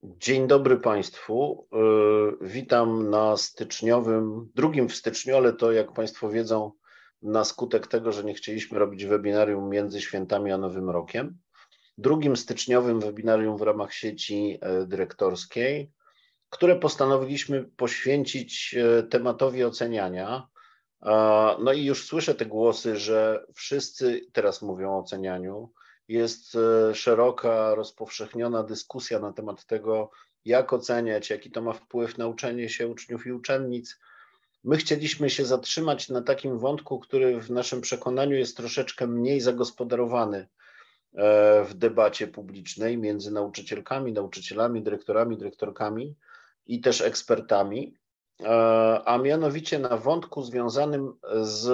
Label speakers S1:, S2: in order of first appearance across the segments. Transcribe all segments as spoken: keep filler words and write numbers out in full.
S1: Dzień dobry Państwu. Witam na styczniowym, drugim w styczniu, ale to jak Państwo wiedzą, na skutek tego, że nie chcieliśmy robić webinarium między świętami a Nowym Rokiem. Drugim styczniowym webinarium w ramach sieci dyrektorskiej, które postanowiliśmy poświęcić tematowi oceniania. No i już słyszę te głosy, że wszyscy teraz mówią o ocenianiu. Jest szeroka, rozpowszechniona dyskusja na temat tego, jak oceniać, jaki to ma wpływ na uczenie się uczniów i uczennic. My chcieliśmy się zatrzymać na takim wątku, który w naszym przekonaniu jest troszeczkę mniej zagospodarowany w debacie publicznej między nauczycielkami, nauczycielami, dyrektorami, dyrektorkami i też ekspertami, a mianowicie na wątku związanym z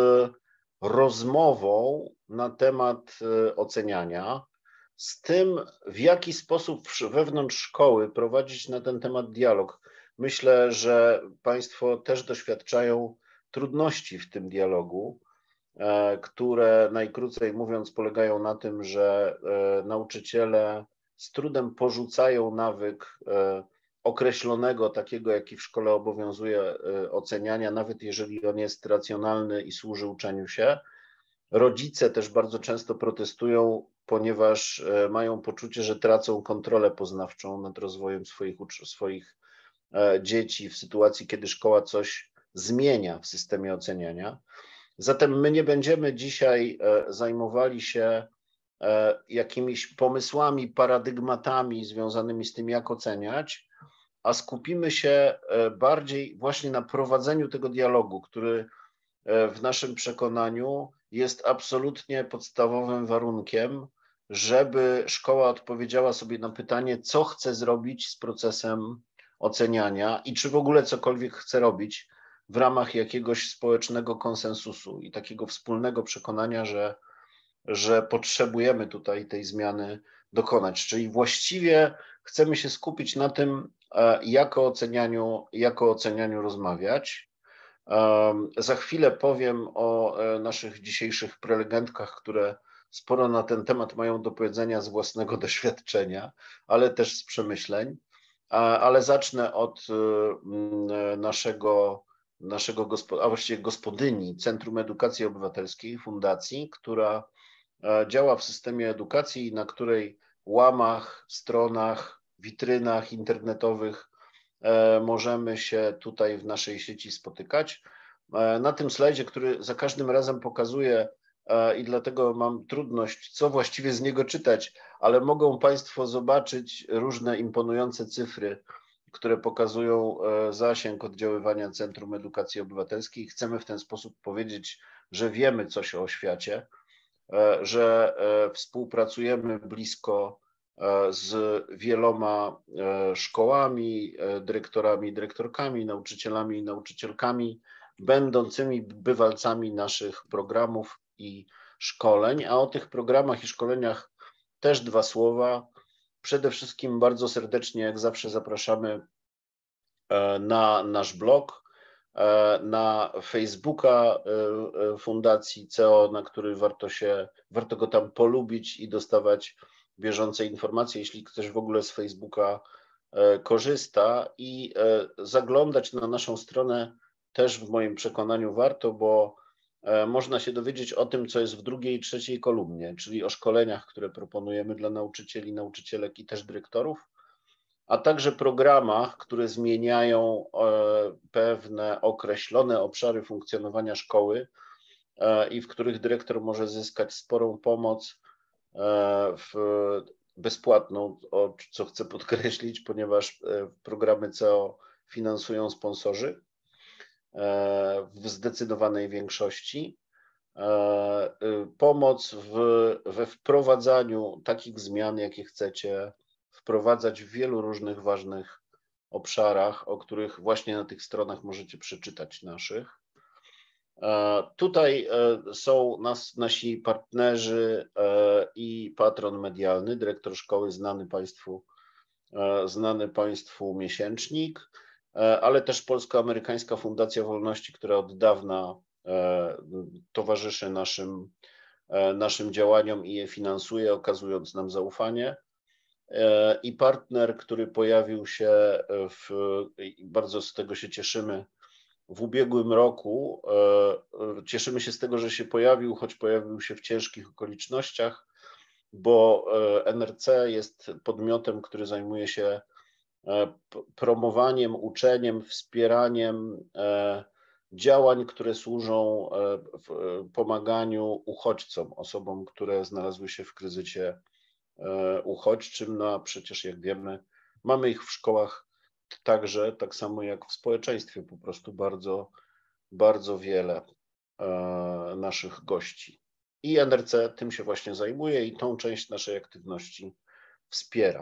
S1: rozmową na temat oceniania, z tym, w jaki sposób wewnątrz szkoły prowadzić na ten temat dialog. Myślę, że Państwo też doświadczają trudności w tym dialogu, które najkrócej mówiąc polegają na tym, że nauczyciele z trudem porzucają nawyk określonego, takiego jaki w szkole obowiązuje, oceniania, nawet jeżeli on jest racjonalny i służy uczeniu się. Rodzice też bardzo często protestują, ponieważ mają poczucie, że tracą kontrolę poznawczą nad rozwojem swoich, swoich dzieci w sytuacji, kiedy szkoła coś zmienia w systemie oceniania. Zatem my nie będziemy dzisiaj zajmowali się jakimiś pomysłami, paradygmatami związanymi z tym, jak oceniać, a skupimy się bardziej właśnie na prowadzeniu tego dialogu, który w naszym przekonaniu jest absolutnie podstawowym warunkiem, żeby szkoła odpowiedziała sobie na pytanie, co chce zrobić z procesem oceniania i czy w ogóle cokolwiek chce robić w ramach jakiegoś społecznego konsensusu i takiego wspólnego przekonania, że, że potrzebujemy tutaj tej zmiany dokonać. Czyli właściwie chcemy się skupić na tym, jak o ocenianiu, jak o ocenianiu rozmawiać. Za chwilę powiem o naszych dzisiejszych prelegentkach, które sporo na ten temat mają do powiedzenia z własnego doświadczenia, ale też z przemyśleń. Ale zacznę od naszego, naszego a właściwie gospodyni Centrum Edukacji Obywatelskiej, fundacji, która działa w systemie edukacji, na której łamach, stronach, witrynach internetowych możemy się tutaj w naszej sieci spotykać. Na tym slajdzie, który za każdym razem pokazuję i dlatego mam trudność, co właściwie z niego czytać, ale mogą Państwo zobaczyć różne imponujące cyfry, które pokazują zasięg oddziaływania Centrum Edukacji Obywatelskiej. Chcemy w ten sposób powiedzieć, że wiemy coś o oświacie, że współpracujemy blisko z wieloma szkołami, dyrektorami, dyrektorkami, nauczycielami i nauczycielkami, będącymi bywalcami naszych programów i szkoleń. A o tych programach i szkoleniach też dwa słowa. Przede wszystkim bardzo serdecznie, jak zawsze, zapraszamy na nasz blog, na Facebooka Fundacji C E O, na który warto się, warto go tam polubić i dostawać bieżące informacje, jeśli ktoś w ogóle z Facebooka korzysta, i zaglądać na naszą stronę też w moim przekonaniu warto, bo można się dowiedzieć o tym, co jest w drugiej i trzeciej kolumnie, czyli o szkoleniach, które proponujemy dla nauczycieli, nauczycielek i też dyrektorów, a także programach, które zmieniają pewne określone obszary funkcjonowania szkoły i w których dyrektor może zyskać sporą pomoc w bezpłatną, co chcę podkreślić, ponieważ programy C E O finansują sponsorzy w zdecydowanej większości. Pomoc w, we wprowadzaniu takich zmian, jakie chcecie wprowadzać w wielu różnych ważnych obszarach, o których właśnie na tych stronach możecie przeczytać naszych. Tutaj są nas, nasi partnerzy i patron medialny, dyrektor szkoły, znany Państwu, znany Państwu miesięcznik, ale też Polsko-Amerykańska Fundacja Wolności, która od dawna towarzyszy naszym, naszym działaniom i je finansuje, okazując nam zaufanie. i partner, który pojawił się, w, bardzo z tego się cieszymy, w ubiegłym roku. Cieszymy się z tego, że się pojawił, choć pojawił się w ciężkich okolicznościach, bo N R C jest podmiotem, który zajmuje się promowaniem, uczeniem, wspieraniem działań, które służą pomaganiu uchodźcom, osobom, które znalazły się w kryzysie uchodźczym. No a przecież, jak wiemy, mamy ich w szkołach także, tak samo jak w społeczeństwie, po prostu bardzo, bardzo wiele naszych gości. I N R C tym się właśnie zajmuje i tą część naszej aktywności wspiera.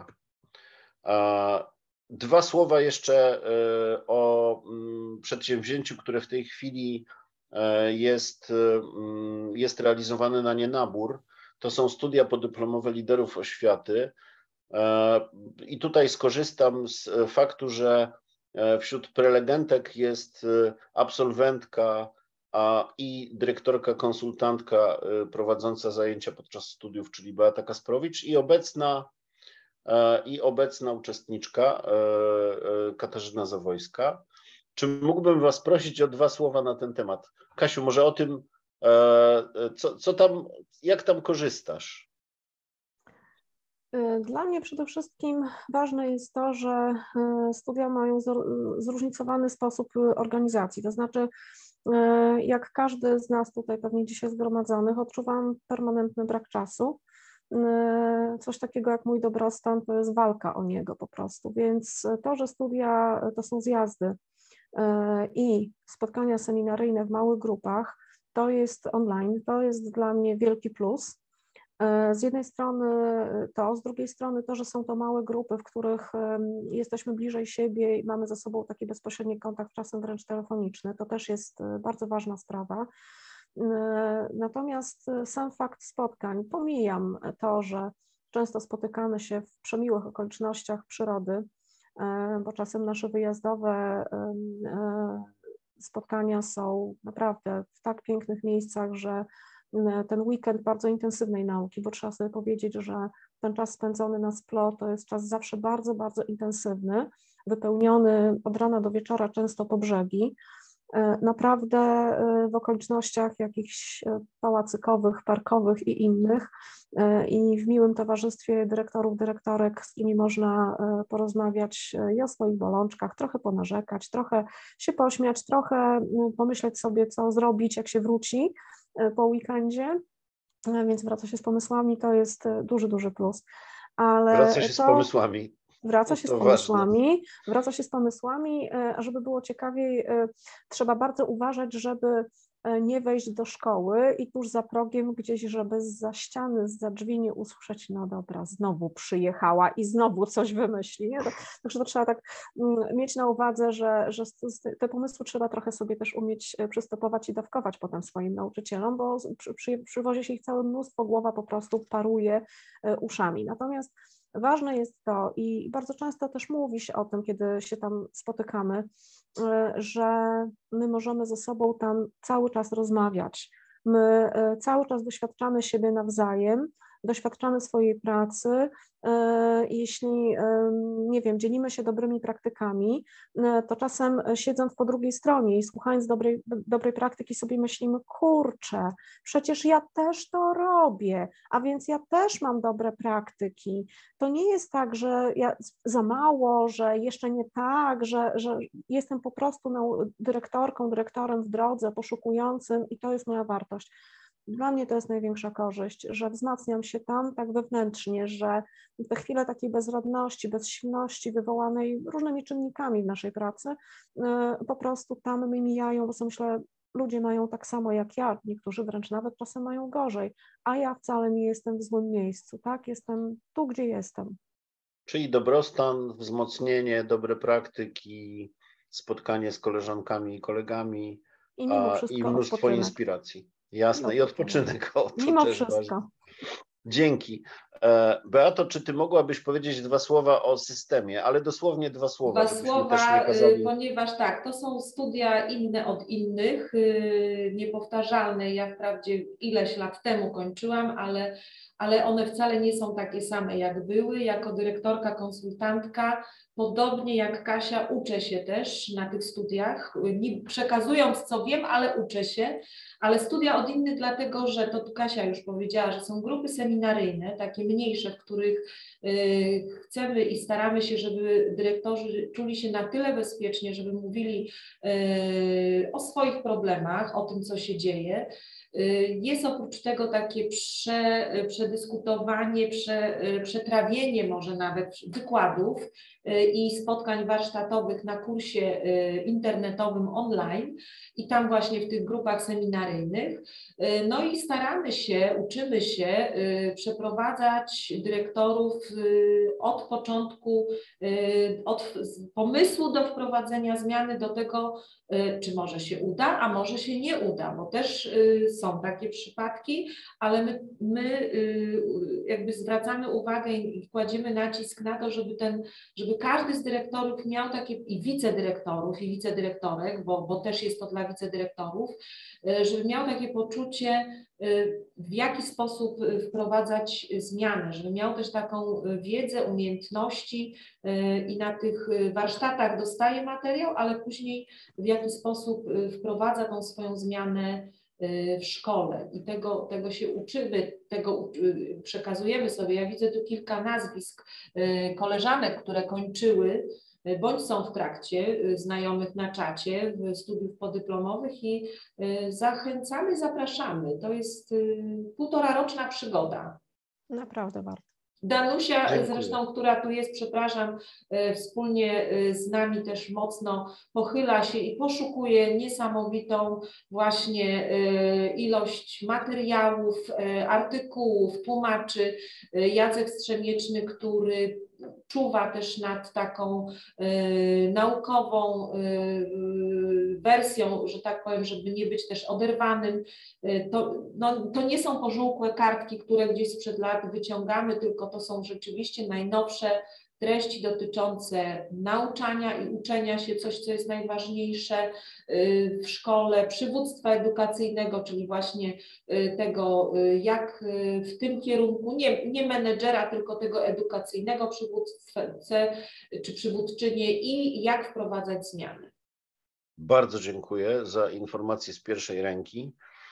S1: Dwa słowa jeszcze o przedsięwzięciu, które w tej chwili jest, jest realizowane na nienabór. To są studia podyplomowe liderów oświaty. I tutaj skorzystam z faktu, że wśród prelegentek jest absolwentka a i dyrektorka, konsultantka prowadząca zajęcia podczas studiów, czyli Beata Kasprowicz, i obecna, i obecna uczestniczka Katarzyna Zawojska. Czy mógłbym Was prosić o dwa słowa na ten temat? Kasiu, może o tym, co, co tam, jak tam korzystasz?
S2: Dla mnie przede wszystkim ważne jest to, że studia mają zróżnicowany sposób organizacji, to znaczy jak każdy z nas tutaj pewnie dzisiaj zgromadzonych, odczuwam permanentny brak czasu. Coś takiego jak mój dobrostan to jest walka o niego po prostu, więc to, że studia to są zjazdy i spotkania seminaryjne w małych grupach, to jest online, to jest dla mnie wielki plus. Z jednej strony to, z drugiej strony to, że są to małe grupy, w których jesteśmy bliżej siebie i mamy ze sobą taki bezpośredni kontakt, czasem wręcz telefoniczny, to też jest bardzo ważna sprawa. Natomiast sam fakt spotkań, pomijam to, że często spotykamy się w przemiłych okolicznościach przyrody, bo czasem nasze wyjazdowe spotkania są naprawdę w tak pięknych miejscach, że ten weekend bardzo intensywnej nauki, bo trzeba sobie powiedzieć, że ten czas spędzony na SPLO to jest czas zawsze bardzo, bardzo intensywny, wypełniony od rana do wieczora często po brzegi. Naprawdę w okolicznościach jakichś pałacykowych, parkowych i innych i w miłym towarzystwie dyrektorów, dyrektorek, z którymi można porozmawiać i o swoich bolączkach, trochę ponarzekać, trochę się pośmiać, trochę pomyśleć sobie, co zrobić, jak się wróci po weekendzie, więc wraca się z pomysłami, to jest duży, duży plus. Ale
S1: wraca się
S2: to...
S1: z pomysłami.
S2: Wraca się z pomysłami, ważne. wraca się z pomysłami, a żeby było ciekawiej, trzeba bardzo uważać, żeby nie wejść do szkoły i tuż za progiem gdzieś, żeby zza ściany, zza drzwi nie usłyszeć, no dobra, znowu przyjechała i znowu coś wymyśli. Nie? Także to trzeba tak mieć na uwadze, że, że te pomysły trzeba trochę sobie też umieć przystopować i dawkować potem swoim nauczycielom, bo przy, przy, przywozi się ich całe mnóstwo, głowa po prostu paruje uszami. Natomiast ważne jest to i bardzo często też mówi się o tym, kiedy się tam spotykamy, że my możemy ze sobą tam cały czas rozmawiać. My cały czas doświadczamy siebie nawzajem, doświadczamy swojej pracy. Jeśli, nie wiem, dzielimy się dobrymi praktykami, to czasem siedząc po drugiej stronie i słuchając dobrej, dobrej praktyki sobie myślimy, kurczę, przecież ja też to robię, a więc ja też mam dobre praktyki. To nie jest tak, że ja za mało, że jeszcze nie tak, że, że jestem po prostu dyrektorką, dyrektorem w drodze, poszukującym i to jest moja wartość. Dla mnie to jest największa korzyść, że wzmacniam się tam tak wewnętrznie, że te chwile takiej bezradności, bezsilności wywołanej różnymi czynnikami w naszej pracy po prostu tam mi mijają, bo sobie myślę, ludzie mają tak samo jak ja, niektórzy wręcz nawet czasem mają gorzej, a ja wcale nie jestem w złym miejscu, tak? Jestem tu, gdzie jestem.
S1: Czyli dobrostan, wzmocnienie, dobre praktyki, spotkanie z koleżankami i kolegami
S2: i, mimo
S1: a,
S2: wszystko
S1: i mnóstwo
S2: odpoczynek.
S1: inspiracji. Jasne, i odpoczynek, o, to
S2: mimo
S1: też
S2: wszystko.
S1: ważne. Dzięki. Beato, czy ty mogłabyś powiedzieć dwa słowa o systemie, ale dosłownie dwa słowa,
S3: Dwa
S1: żebyśmy
S3: słowa,
S1: też nie kazali...
S3: ponieważ tak, to są studia inne od innych, niepowtarzalne. Ja wprawdzie ileś lat temu kończyłam, ale, ale one wcale nie są takie same jak były. Jako dyrektorka, konsultantka, podobnie jak Kasia, uczę się też na tych studiach, nie przekazując co wiem, ale uczę się. Ale studia od innych dlatego, że to tu Kasia już powiedziała, że są grupy seminaryjne, takie mniejsze, w których y, chcemy i staramy się, żeby dyrektorzy czuli się na tyle bezpiecznie, żeby mówili y, o swoich problemach, o tym, co się dzieje. Y, jest oprócz tego takie prze, przedyskutowanie, prze, przetrawienie może nawet wykładów y, i spotkań warsztatowych na kursie y, internetowym online i tam właśnie w tych grupach seminaryjnych. No i staramy się, uczymy się przeprowadzać dyrektorów od początku, od pomysłu do wprowadzenia zmiany do tego, czy może się uda, a może się nie uda, bo też są takie przypadki, ale my, my jakby zwracamy uwagę i kładziemy nacisk na to, żeby ten, żeby każdy z dyrektorów miał takie, i wicedyrektorów, i wicedyrektorek, bo, bo też jest to dla wicedyrektorów, żeby miał takie poczucie, w jaki sposób wprowadzać zmianę, żeby miał też taką wiedzę, umiejętności i na tych warsztatach dostaje materiał, ale później w jaki sposób wprowadza tą swoją zmianę w szkole i tego, tego się uczymy, tego przekazujemy sobie. Ja widzę tu kilka nazwisk koleżanek, które kończyły bądź są w trakcie, znajomych na czacie w studiów podyplomowych i zachęcamy, zapraszamy. To jest półtora roczna przygoda.
S2: Naprawdę warto.
S3: Danusia,
S1: Dziękuję.
S3: zresztą, która tu jest, przepraszam, wspólnie z nami też mocno pochyla się i poszukuje niesamowitą właśnie ilość materiałów, artykułów, tłumaczy. Jacek Strzemieczny, który czuwa też nad taką y, naukową y, wersją, że tak powiem, żeby nie być też oderwanym. Y, to, no, to nie są pożółkłe kartki, które gdzieś sprzed lat wyciągamy, tylko to są rzeczywiście najnowsze treści dotyczące nauczania i uczenia się, coś, co jest najważniejsze w szkole, przywództwa edukacyjnego, czyli właśnie tego, jak w tym kierunku, nie, nie menedżera, tylko tego edukacyjnego przywódcę czy przywódczynię i jak wprowadzać zmiany.
S1: Bardzo dziękuję za informacje z pierwszej ręki.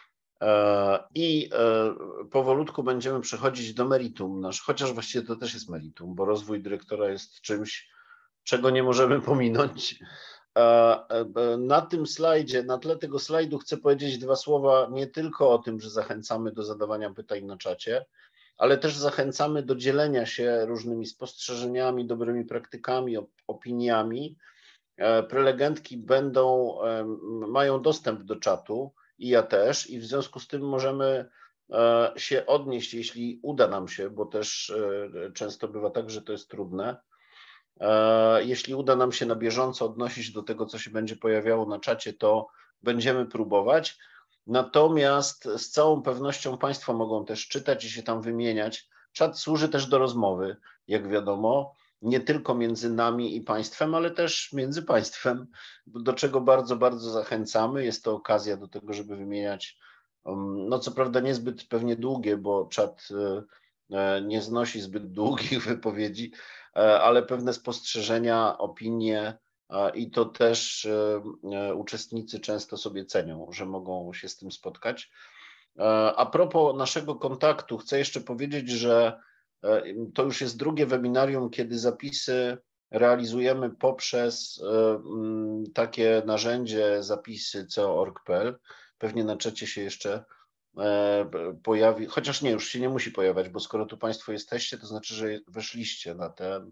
S1: I powolutku będziemy przechodzić do meritum nasz, chociaż właściwie to też jest meritum, bo rozwój dyrektora jest czymś, czego nie możemy pominąć. Na tym slajdzie, na tle tego slajdu chcę powiedzieć dwa słowa nie tylko o tym, że zachęcamy do zadawania pytań na czacie, ale też zachęcamy do dzielenia się różnymi spostrzeżeniami, dobrymi praktykami, opiniami. Prelegentki będą, mają dostęp do czatu i ja też, i w związku z tym możemy się odnieść, jeśli uda nam się, bo też często bywa tak, że to jest trudne. Jeśli uda nam się na bieżąco odnosić do tego, co się będzie pojawiało na czacie, to będziemy próbować. Natomiast z całą pewnością Państwo mogą też czytać i się tam wymieniać. Czat służy też do rozmowy, jak wiadomo, nie tylko między nami i Państwem, ale też między Państwem, do czego bardzo, bardzo zachęcamy. Jest to okazja do tego, żeby wymieniać, no co prawda niezbyt pewnie długie, bo czat nie znosi zbyt długich wypowiedzi, ale pewne spostrzeżenia, opinie i to też uczestnicy często sobie cenią, że mogą się z tym spotkać. A propos naszego kontaktu, chcę jeszcze powiedzieć, że to już jest drugie webinarium, kiedy zapisy realizujemy poprzez takie narzędzie zapisy c o kropka org kropka p l. Pewnie na czacie się jeszcze pojawi, chociaż nie, już się nie musi pojawiać, bo skoro tu Państwo jesteście, to znaczy, że weszliście na tę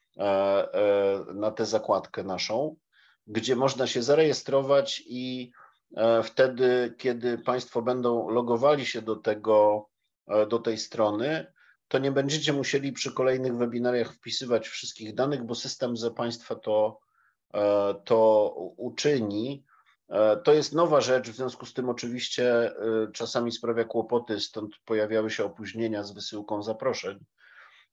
S1: na tę zakładkę naszą, gdzie można się zarejestrować i wtedy, kiedy Państwo będą logowali się do tego, do tej strony, to nie będziecie musieli przy kolejnych webinariach wpisywać wszystkich danych, bo system za Państwa to, to uczyni. To jest nowa rzecz, w związku z tym oczywiście czasami sprawia kłopoty, stąd pojawiały się opóźnienia z wysyłką zaproszeń,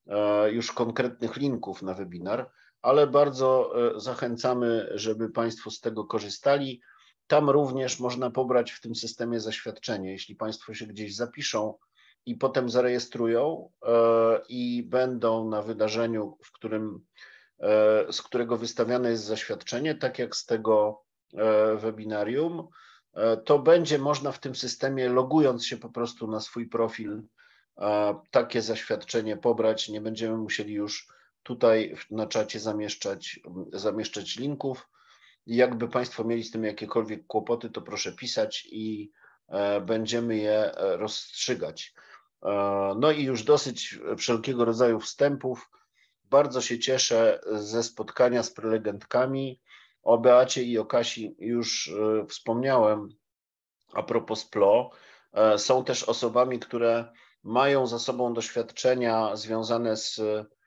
S1: już konkretnych linków na webinar, ale bardzo zachęcamy, żeby Państwo z tego korzystali. Tam również można pobrać w tym systemie zaświadczenie. Jeśli Państwo się gdzieś zapiszą i potem zarejestrują i będą na wydarzeniu, w którym, z którego wystawiane jest zaświadczenie, tak jak z tego webinarium, to będzie można w tym systemie, logując się po prostu na swój profil, takie zaświadczenie pobrać. Nie będziemy musieli już tutaj na czacie zamieszczać, zamieszczać linków. Jakby Państwo mieli z tym jakiekolwiek kłopoty, to proszę pisać i będziemy je rozstrzygać. No i już dosyć wszelkiego rodzaju wstępów. Bardzo się cieszę ze spotkania z prelegentkami. O Beacie i o Kasi już wspomniałem a propos P L O. Są też osobami, które mają za sobą doświadczenia związane z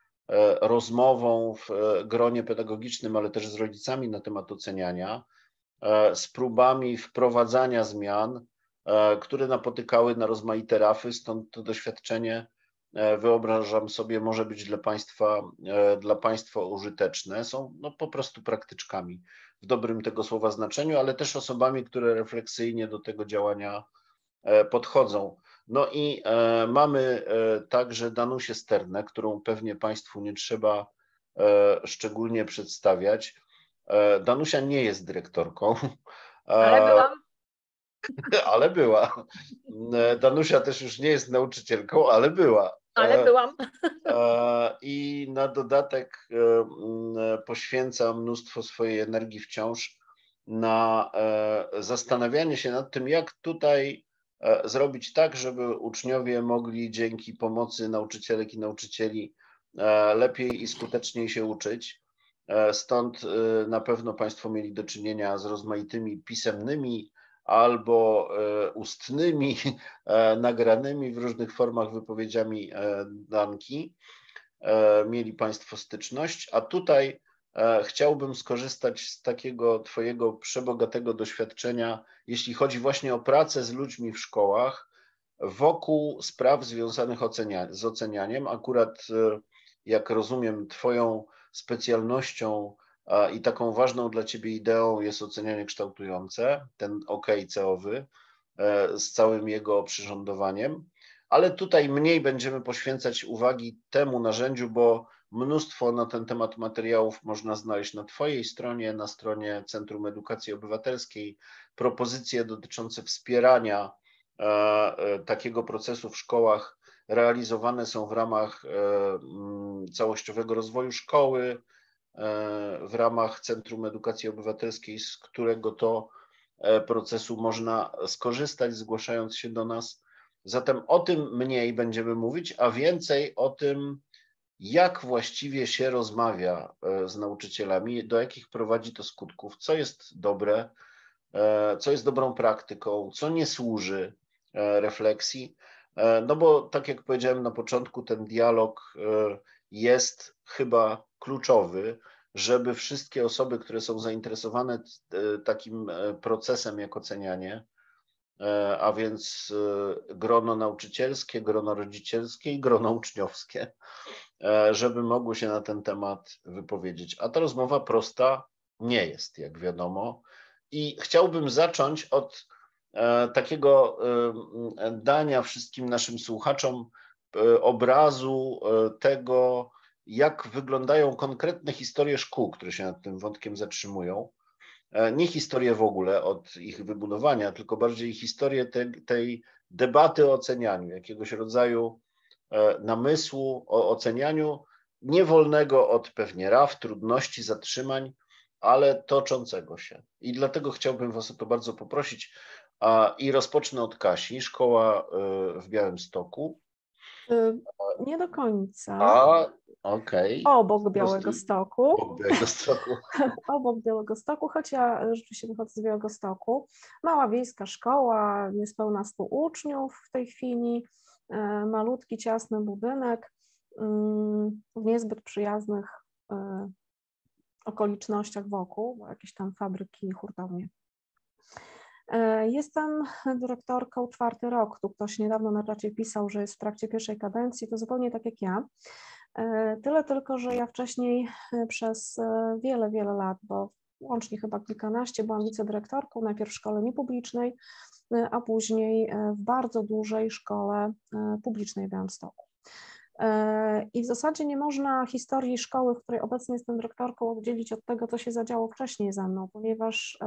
S1: rozmową w gronie pedagogicznym, ale też z rodzicami na temat oceniania, z próbami wprowadzania zmian, które napotykały na rozmaite rafy, stąd to doświadczenie, wyobrażam sobie, może być dla Państwa, dla Państwa użyteczne. Są no, po prostu praktyczkami w dobrym tego słowa znaczeniu, ale też osobami, które refleksyjnie do tego działania podchodzą. No i e, mamy e, także Danusię Sternę, którą pewnie Państwu nie trzeba e, szczególnie przedstawiać. E, Danusia nie jest dyrektorką.
S4: Ale byłam.
S1: Ale była. Danusia też już nie jest nauczycielką, ale była.
S4: Ale byłam.
S1: I na dodatek poświęca mnóstwo swojej energii wciąż na zastanawianie się nad tym, jak tutaj zrobić tak, żeby uczniowie mogli dzięki pomocy nauczycielek i nauczycieli lepiej i skuteczniej się uczyć. Stąd na pewno Państwo mieli do czynienia z rozmaitymi pisemnymi albo ustnymi, nagranymi w różnych formach wypowiedziami Danki. Mieli Państwo styczność, a tutaj chciałbym skorzystać z takiego Twojego przebogatego doświadczenia, jeśli chodzi właśnie o pracę z ludźmi w szkołach wokół spraw związanych z ocenianiem. Akurat, jak rozumiem, Twoją specjalnością i taką ważną dla Ciebie ideą jest ocenianie kształtujące, ten OK C-owy z całym jego przyrządowaniem, ale tutaj mniej będziemy poświęcać uwagi temu narzędziu, bo mnóstwo na ten temat materiałów można znaleźć na Twojej stronie, na stronie Centrum Edukacji Obywatelskiej, propozycje dotyczące wspierania takiego procesu w szkołach realizowane są w ramach całościowego rozwoju szkoły, w ramach Centrum Edukacji Obywatelskiej, z którego to procesu można skorzystać, zgłaszając się do nas. Zatem o tym mniej będziemy mówić, a więcej o tym, jak właściwie się rozmawia z nauczycielami, do jakich prowadzi to skutków, co jest dobre, co jest dobrą praktyką, co nie służy refleksji. No bo tak jak powiedziałem na początku, ten dialog jest chyba kluczowy, żeby wszystkie osoby, które są zainteresowane takim procesem jak ocenianie, a więc grono nauczycielskie, grono rodzicielskie i grono uczniowskie, żeby mogły się na ten temat wypowiedzieć. A ta rozmowa prosta nie jest, jak wiadomo. I chciałbym zacząć od takiego dania wszystkim naszym słuchaczom obrazu tego, jak wyglądają konkretne historie szkół, które się nad tym wątkiem zatrzymują. Nie historie w ogóle od ich wybudowania, tylko bardziej historię te, tej debaty o ocenianiu, jakiegoś rodzaju namysłu o ocenianiu, niewolnego od pewnie raf, trudności, zatrzymań, ale toczącego się. I dlatego chciałbym Was o to bardzo poprosić. I rozpocznę od Kasi, szkoła w Białymstoku.
S2: Nie do końca.
S1: A, okej. Okay.
S2: Obok Białegostoku.
S1: Obok Białegostoku.
S2: Obok Białegostoku, choć ja rzeczywiście wychodzę z Białegostoku. Mała wiejska szkoła, niespełna stu uczniów w tej chwili. Malutki, ciasny budynek w niezbyt przyjaznych okolicznościach wokół, bo jakieś tam fabryki i hurtownie. Jestem dyrektorką czwarty rok. Tu ktoś niedawno na czacie pisał, że jest w trakcie pierwszej kadencji, to zupełnie tak jak ja. Tyle tylko, że ja wcześniej przez wiele, wiele lat, bo łącznie chyba kilkanaście, byłam wicedyrektorką, najpierw w szkole niepublicznej, a później w bardzo dużej szkole publicznej w Białymstoku. I w zasadzie nie można historii szkoły, w której obecnie jestem dyrektorką, oddzielić od tego, co się zadziało wcześniej ze mną, ponieważ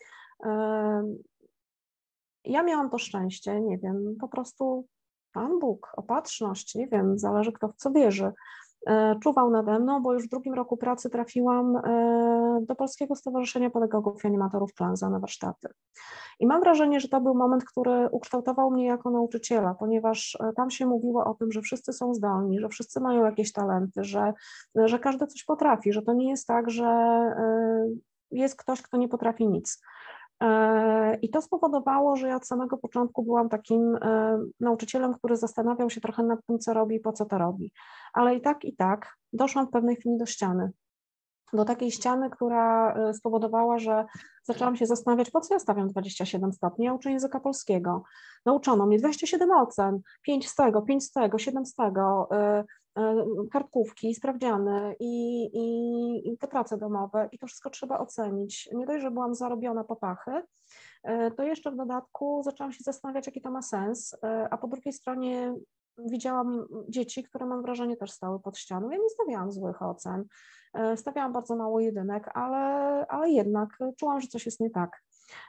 S2: ja miałam to szczęście, nie wiem, po prostu Pan Bóg, opatrzność, nie wiem, zależy kto w co wierzy, czuwał nade mną, bo już w drugim roku pracy trafiłam do Polskiego Stowarzyszenia Pedagogów i Animatorów Klęza na warsztaty. I mam wrażenie, że to był moment, który ukształtował mnie jako nauczyciela, ponieważ tam się mówiło o tym, że wszyscy są zdolni, że wszyscy mają jakieś talenty, że, że każdy coś potrafi, że to nie jest tak, że jest ktoś, kto nie potrafi nic. I to spowodowało, że ja od samego początku byłam takim nauczycielem, który zastanawiał się trochę nad tym, co robi i po co to robi. Ale i tak, i tak doszłam w pewnej chwili do ściany. Do takiej ściany, która spowodowała, że zaczęłam się zastanawiać, po co ja stawiam dwadzieścia siedem stopni, ja uczę języka polskiego. Nauczono mnie dwadzieścia siedem ocen, pięć z tego, pięć z tego, siedem z tego, kartkówki, sprawdziany i, i, i te prace domowe i to wszystko trzeba ocenić. Nie dość, że byłam zarobiona po pachy, to jeszcze w dodatku zaczęłam się zastanawiać, jaki to ma sens, a po drugiej stronie widziałam dzieci, które mam wrażenie też stały pod ścianą. Ja nie stawiałam złych ocen, stawiałam bardzo mało jedynek, ale, ale jednak czułam, że coś jest nie tak.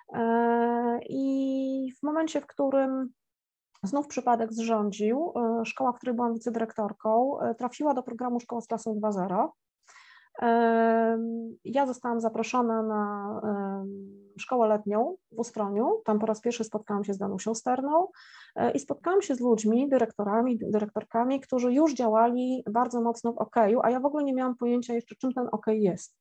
S2: I w momencie, w którym znów przypadek zrządził, szkoła, w której byłam wicedyrektorką, trafiła do programu Szkoła z klasą dwa zero. Ja zostałam zaproszona na szkołę letnią w Ustroniu, tam po raz pierwszy spotkałam się z Danusią Sterną i spotkałam się z ludźmi, dyrektorami, dyrektorkami, którzy już działali bardzo mocno w okeju, a ja w ogóle nie miałam pojęcia jeszcze, czym ten okej jest.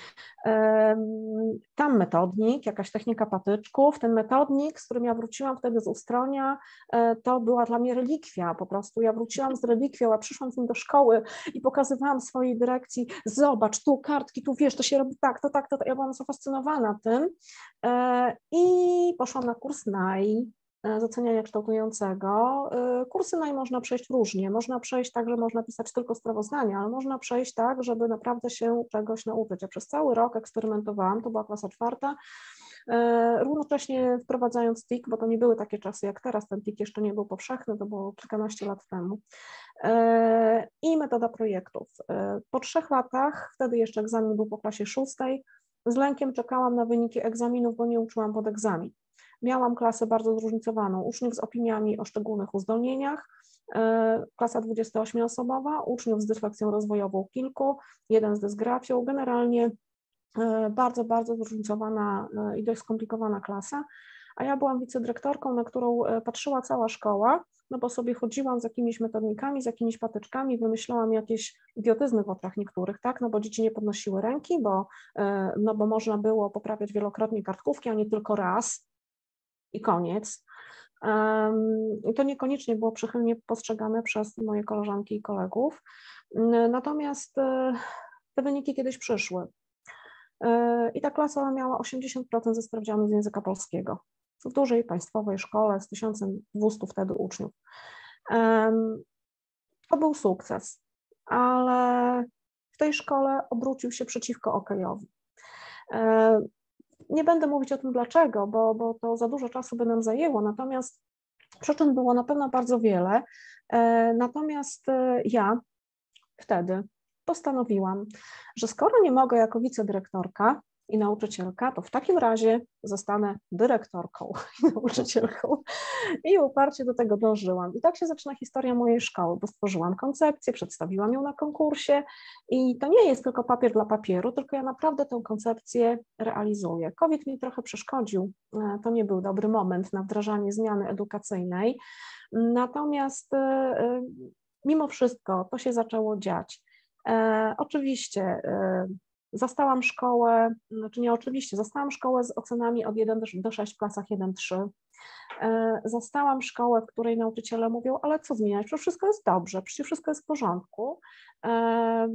S2: Tam metodnik, jakaś technika patyczków, ten metodnik, z którym ja wróciłam wtedy z Ustronia, to była dla mnie relikwia po prostu. Ja wróciłam z relikwią, a przyszłam z nim do szkoły i pokazywałam swojej dyrekcji, zobacz, tu kartki, tu wiesz, to się robi tak, to tak, to tak. Ja byłam zafascynowana tym i poszłam na kurs N A I z oceniania kształtującego. Kursy N A I można przejść różnie. Można przejść tak, że można pisać tylko sprawozdania, ale można przejść tak, żeby naprawdę się czegoś nauczyć. Ja przez cały rok eksperymentowałam, to była klasa czwarta, równocześnie wprowadzając T I K, bo to nie były takie czasy jak teraz, ten T I K jeszcze nie był powszechny, to było kilkanaście lat temu. I metoda projektów. Po trzech latach, wtedy jeszcze egzamin był po klasie szóstej, z lękiem czekałam na wyniki egzaminów, bo nie uczyłam pod egzamin. Miałam klasę bardzo zróżnicowaną, uczniów z opiniami o szczególnych uzdolnieniach, klasa dwudziestoośmioosobowa, uczniów z dysleksją rozwojową kilku, jeden z dysgrafią, generalnie bardzo, bardzo zróżnicowana i dość skomplikowana klasa, a ja byłam wicedyrektorką, na którą patrzyła cała szkoła, no bo sobie chodziłam z jakimiś metodnikami, z jakimiś patyczkami, wymyślałam jakieś idiotyzmy w oczach niektórych, tak, no bo dzieci nie podnosiły ręki, bo, no bo można było poprawiać wielokrotnie kartkówki, a nie tylko raz i koniec. I to niekoniecznie było przychylnie postrzegane przez moje koleżanki i kolegów, natomiast te wyniki kiedyś przyszły. I ta klasa miała osiemdziesiąt procent ze sprawdzianu z języka polskiego w dużej państwowej szkole z tysiąc dwieście wtedy uczniów. To był sukces, ale w tej szkole obrócił się przeciwko okejowi. Nie będę mówić o tym dlaczego, bo, bo to za dużo czasu by nam zajęło, natomiast przyczyn było na pewno bardzo wiele. Natomiast ja wtedy postanowiłam, że skoro nie mogę jako wicedyrektorka i nauczycielka, to w takim razie zostanę dyrektorką i nauczycielką i uparcie do tego dążyłam. I tak się zaczyna historia mojej szkoły, bo stworzyłam koncepcję, przedstawiłam ją na konkursie i to nie jest tylko papier dla papieru, tylko ja naprawdę tę koncepcję realizuję. COVID mi trochę przeszkodził, to nie był dobry moment na wdrażanie zmiany edukacyjnej, natomiast mimo wszystko to się zaczęło dziać. E, oczywiście e, zastałam szkołę, znaczy nie oczywiście, zastałam szkołę z ocenami od jeden do sześciu w klasach jeden trzy. E, zastałam szkołę, w której nauczyciele mówią, ale co zmieniać, przecież wszystko jest dobrze, przecież wszystko jest w porządku. E,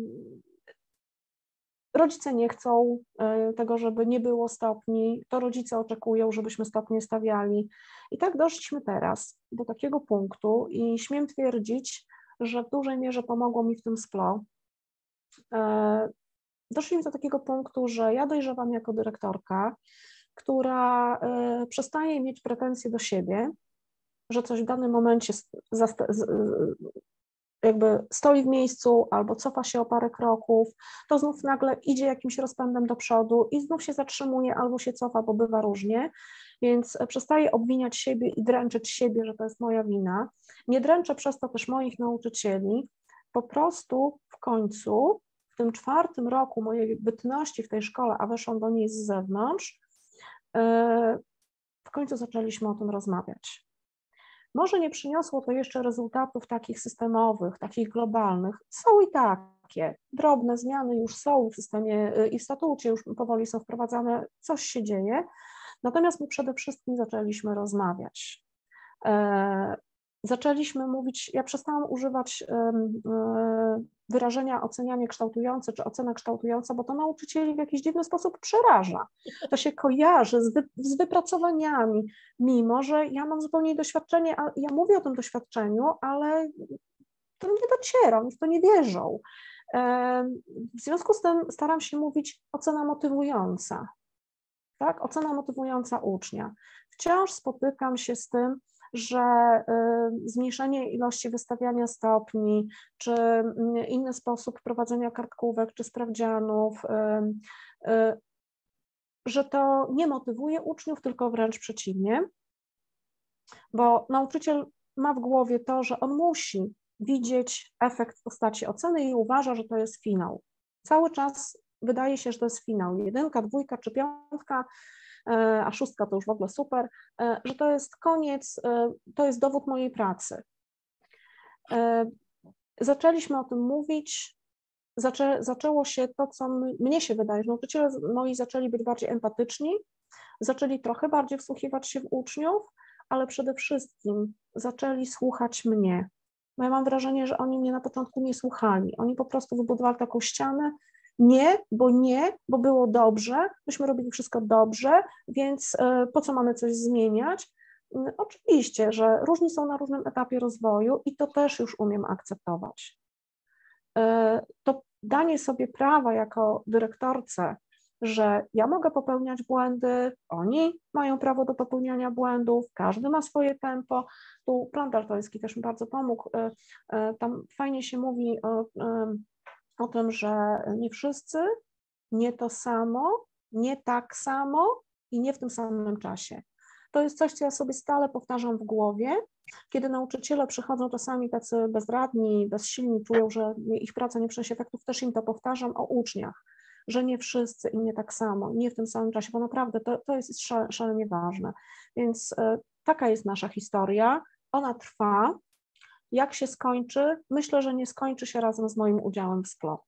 S2: rodzice nie chcą e, tego, żeby nie było stopni, to rodzice oczekują, żebyśmy stopnie stawiali. I tak doszliśmy teraz do takiego punktu i śmiem twierdzić, że w dużej mierze pomogło mi w tym SPLO. Doszliśmy do takiego punktu, że ja dojrzewam jako dyrektorka, która przestaje mieć pretensje do siebie, że coś w danym momencie jakby stoi w miejscu albo cofa się o parę kroków, to znów nagle idzie jakimś rozpędem do przodu i znów się zatrzymuje albo się cofa, bo bywa różnie, więc przestaję obwiniać siebie i dręczyć siebie, że to jest moja wina. Nie dręczę przez to też moich nauczycieli, po prostu w końcu, w tym czwartym roku mojej bytności w tej szkole, a weszłam do niej z zewnątrz, w końcu zaczęliśmy o tym rozmawiać. Może nie przyniosło to jeszcze rezultatów takich systemowych, takich globalnych. Są i takie. Drobne zmiany już są w systemie i w statucie już powoli są wprowadzane, coś się dzieje. Natomiast my przede wszystkim zaczęliśmy rozmawiać. Zaczęliśmy mówić, ja przestałam używać wyrażenia ocenianie kształtujące czy ocena kształtująca, bo to nauczycieli w jakiś dziwny sposób przeraża. To się kojarzy z, wy, z wypracowaniami, mimo że ja mam zupełnie doświadczenie, a ja mówię o tym doświadczeniu, ale to nie dociera, oni w to nie wierzą. W związku z tym staram się mówić ocena motywująca, tak? Ocena motywująca ucznia. Wciąż spotykam się z tym, że zmniejszenie ilości wystawiania stopni, czy inny sposób prowadzenia kartkówek, czy sprawdzianów, że to nie motywuje uczniów, tylko wręcz przeciwnie, bo nauczyciel ma w głowie to, że on musi widzieć efekt w postaci oceny i uważa, że to jest finał. Cały czas wydaje się, że to jest finał, jedynka, dwójka czy piątka, a szóstka to już w ogóle super, że to jest koniec, to jest dowód mojej pracy. Zaczęliśmy o tym mówić, zaczę, zaczęło się to, co mnie się wydaje, że nauczyciele moi zaczęli być bardziej empatyczni, zaczęli trochę bardziej wsłuchiwać się w uczniów, ale przede wszystkim zaczęli słuchać mnie. Bo ja mam wrażenie, że oni mnie na początku nie słuchali, oni po prostu wybudowali taką ścianę. Nie, bo nie, bo było dobrze, myśmy robili wszystko dobrze, więc po co mamy coś zmieniać? Oczywiście, że różni są na różnym etapie rozwoju i to też już umiem akceptować. To danie sobie prawa jako dyrektorce, że ja mogę popełniać błędy, oni mają prawo do popełniania błędów, każdy ma swoje tempo. Tu plan daltoński też mi bardzo pomógł, tam fajnie się mówi o o tym, że nie wszyscy, nie to samo, nie tak samo i nie w tym samym czasie. To jest coś, co ja sobie stale powtarzam w głowie, kiedy nauczyciele przychodzą czasami tacy bezradni, bezsilni, czują, że ich praca nie przynosi efektów, też im to powtarzam o uczniach, że nie wszyscy i nie tak samo, nie w tym samym czasie, bo naprawdę to, to jest szalenie ważne. Więc y, taka jest nasza historia, ona trwa. Jak się skończy? Myślę, że nie skończy się razem z moim udziałem w SPLO.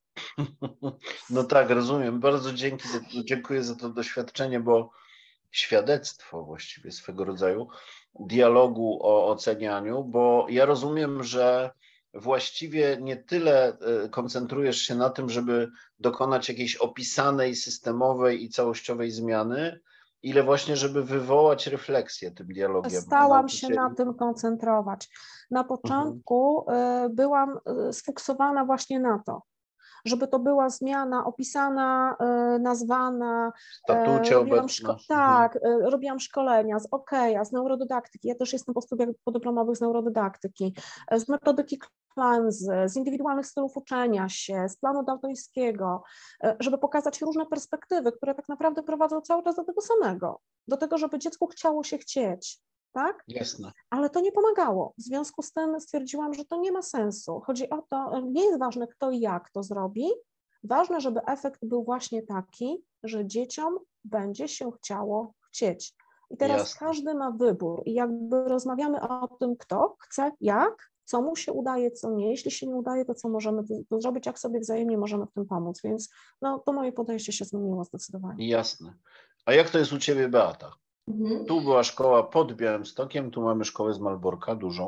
S1: No tak, rozumiem. Bardzo dzięki, dziękuję za to doświadczenie, bo świadectwo właściwie swego rodzaju dialogu o ocenianiu, bo ja rozumiem, że właściwie nie tyle koncentrujesz się na tym, żeby dokonać jakiejś opisanej, systemowej i całościowej zmiany, ile właśnie, żeby wywołać refleksję tym dialogiem.
S2: Stałam się na tym koncentrować. Na początku mhm. byłam sfiksowana właśnie na to, żeby to była zmiana opisana, nazwana.
S1: Statucie
S2: robiłam
S1: obecne.
S2: Tak, mhm. robiłam szkolenia z O K A, z neurodydaktyki. Ja też jestem po studiach podyplomowych z neurodydaktyki, z metodyki Clancy, z indywidualnych stylów uczenia się, z planu daltońskiego, żeby pokazać różne perspektywy, które tak naprawdę prowadzą cały czas do tego samego, do tego, żeby dziecku chciało się chcieć, tak?
S1: Jasne.
S2: Ale to nie pomagało. W związku z tym stwierdziłam, że to nie ma sensu. Chodzi o to, nie jest ważne kto i jak to zrobi, ważne, żeby efekt był właśnie taki, że dzieciom będzie się chciało chcieć. I teraz Jasne. Każdy ma wybór i jakby rozmawiamy o tym, kto chce, jak, co mu się udaje, co nie. Jeśli się nie udaje, to co możemy to zrobić, jak sobie wzajemnie możemy w tym pomóc. Więc no, to moje podejście się zmieniło zdecydowanie.
S1: Jasne. A jak to jest u Ciebie, Beata? Mhm. Tu była szkoła pod Białymstokiem, tu mamy szkołę z Malborka, dużą.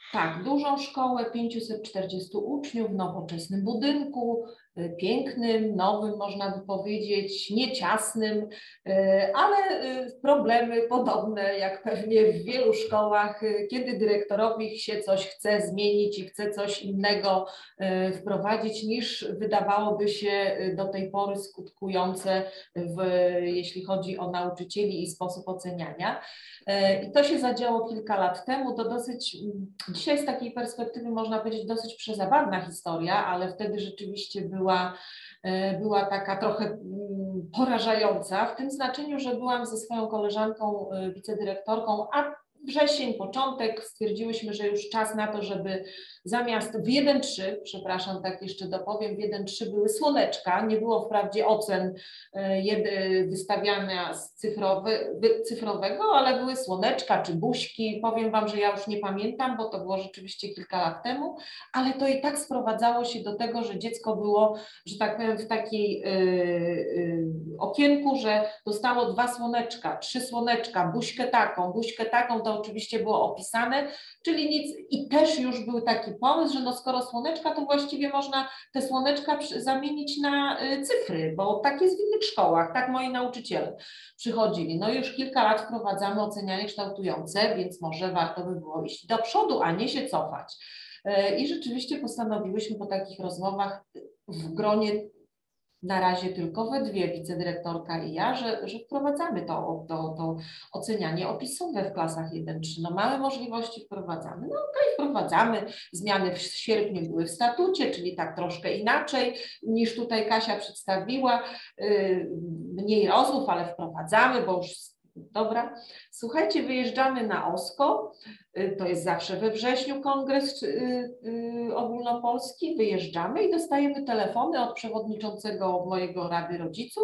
S3: Tak, dużą szkołę, pięćset czterdziestu uczniów w nowoczesnym budynku, pięknym, nowym można by powiedzieć, nie ciasnym, ale problemy podobne jak pewnie w wielu szkołach, kiedy dyrektorowi się coś chce zmienić i chce coś innego wprowadzić niż wydawałoby się do tej pory skutkujące, w, jeśli chodzi o nauczycieli i sposób oceniania. I to się zadziało kilka lat temu, to dosyć, dzisiaj z takiej perspektywy można powiedzieć dosyć przezabawna historia, ale wtedy rzeczywiście była, była taka trochę porażająca w tym znaczeniu, że byłam ze swoją koleżanką wicedyrektorką, a wrzesień, początek, stwierdziłyśmy, że już czas na to, żeby zamiast w jeden trzy, przepraszam, tak jeszcze dopowiem, w jeden trzy były słoneczka, nie było wprawdzie ocen wystawiane z cyfrowy, cyfrowego, ale były słoneczka czy buźki. Powiem Wam, że ja już nie pamiętam, bo to było rzeczywiście kilka lat temu, ale to i tak sprowadzało się do tego, że dziecko było, że tak powiem, w takiej yy, yy, okienku, że dostało dwa słoneczka, trzy słoneczka, buźkę taką, buźkę taką, to oczywiście było opisane, czyli nic, i też już był taki pomysł, że no skoro słoneczka, to właściwie można te słoneczka zamienić na cyfry, bo tak jest w innych szkołach, tak moi nauczyciele przychodzili. No już kilka lat wprowadzamy ocenianie kształtujące, więc może warto by było iść do przodu, a nie się cofać. I rzeczywiście postanowiłyśmy po takich rozmowach w gronie na razie tylko we dwie, wicedyrektorka i ja, że, że wprowadzamy to, to, to ocenianie opisowe w klasach jeden trzy. No mamy możliwości, wprowadzamy. No okej, okay, wprowadzamy. Zmiany w sierpniu były w statucie, czyli tak troszkę inaczej niż tutaj Kasia przedstawiła. Yy, mniej rozmów, ale wprowadzamy, bo już dobra. Słuchajcie, wyjeżdżamy na OSKO, to jest zawsze we wrześniu kongres ogólnopolski, wyjeżdżamy i dostajemy telefony od przewodniczącego mojego Rady Rodziców,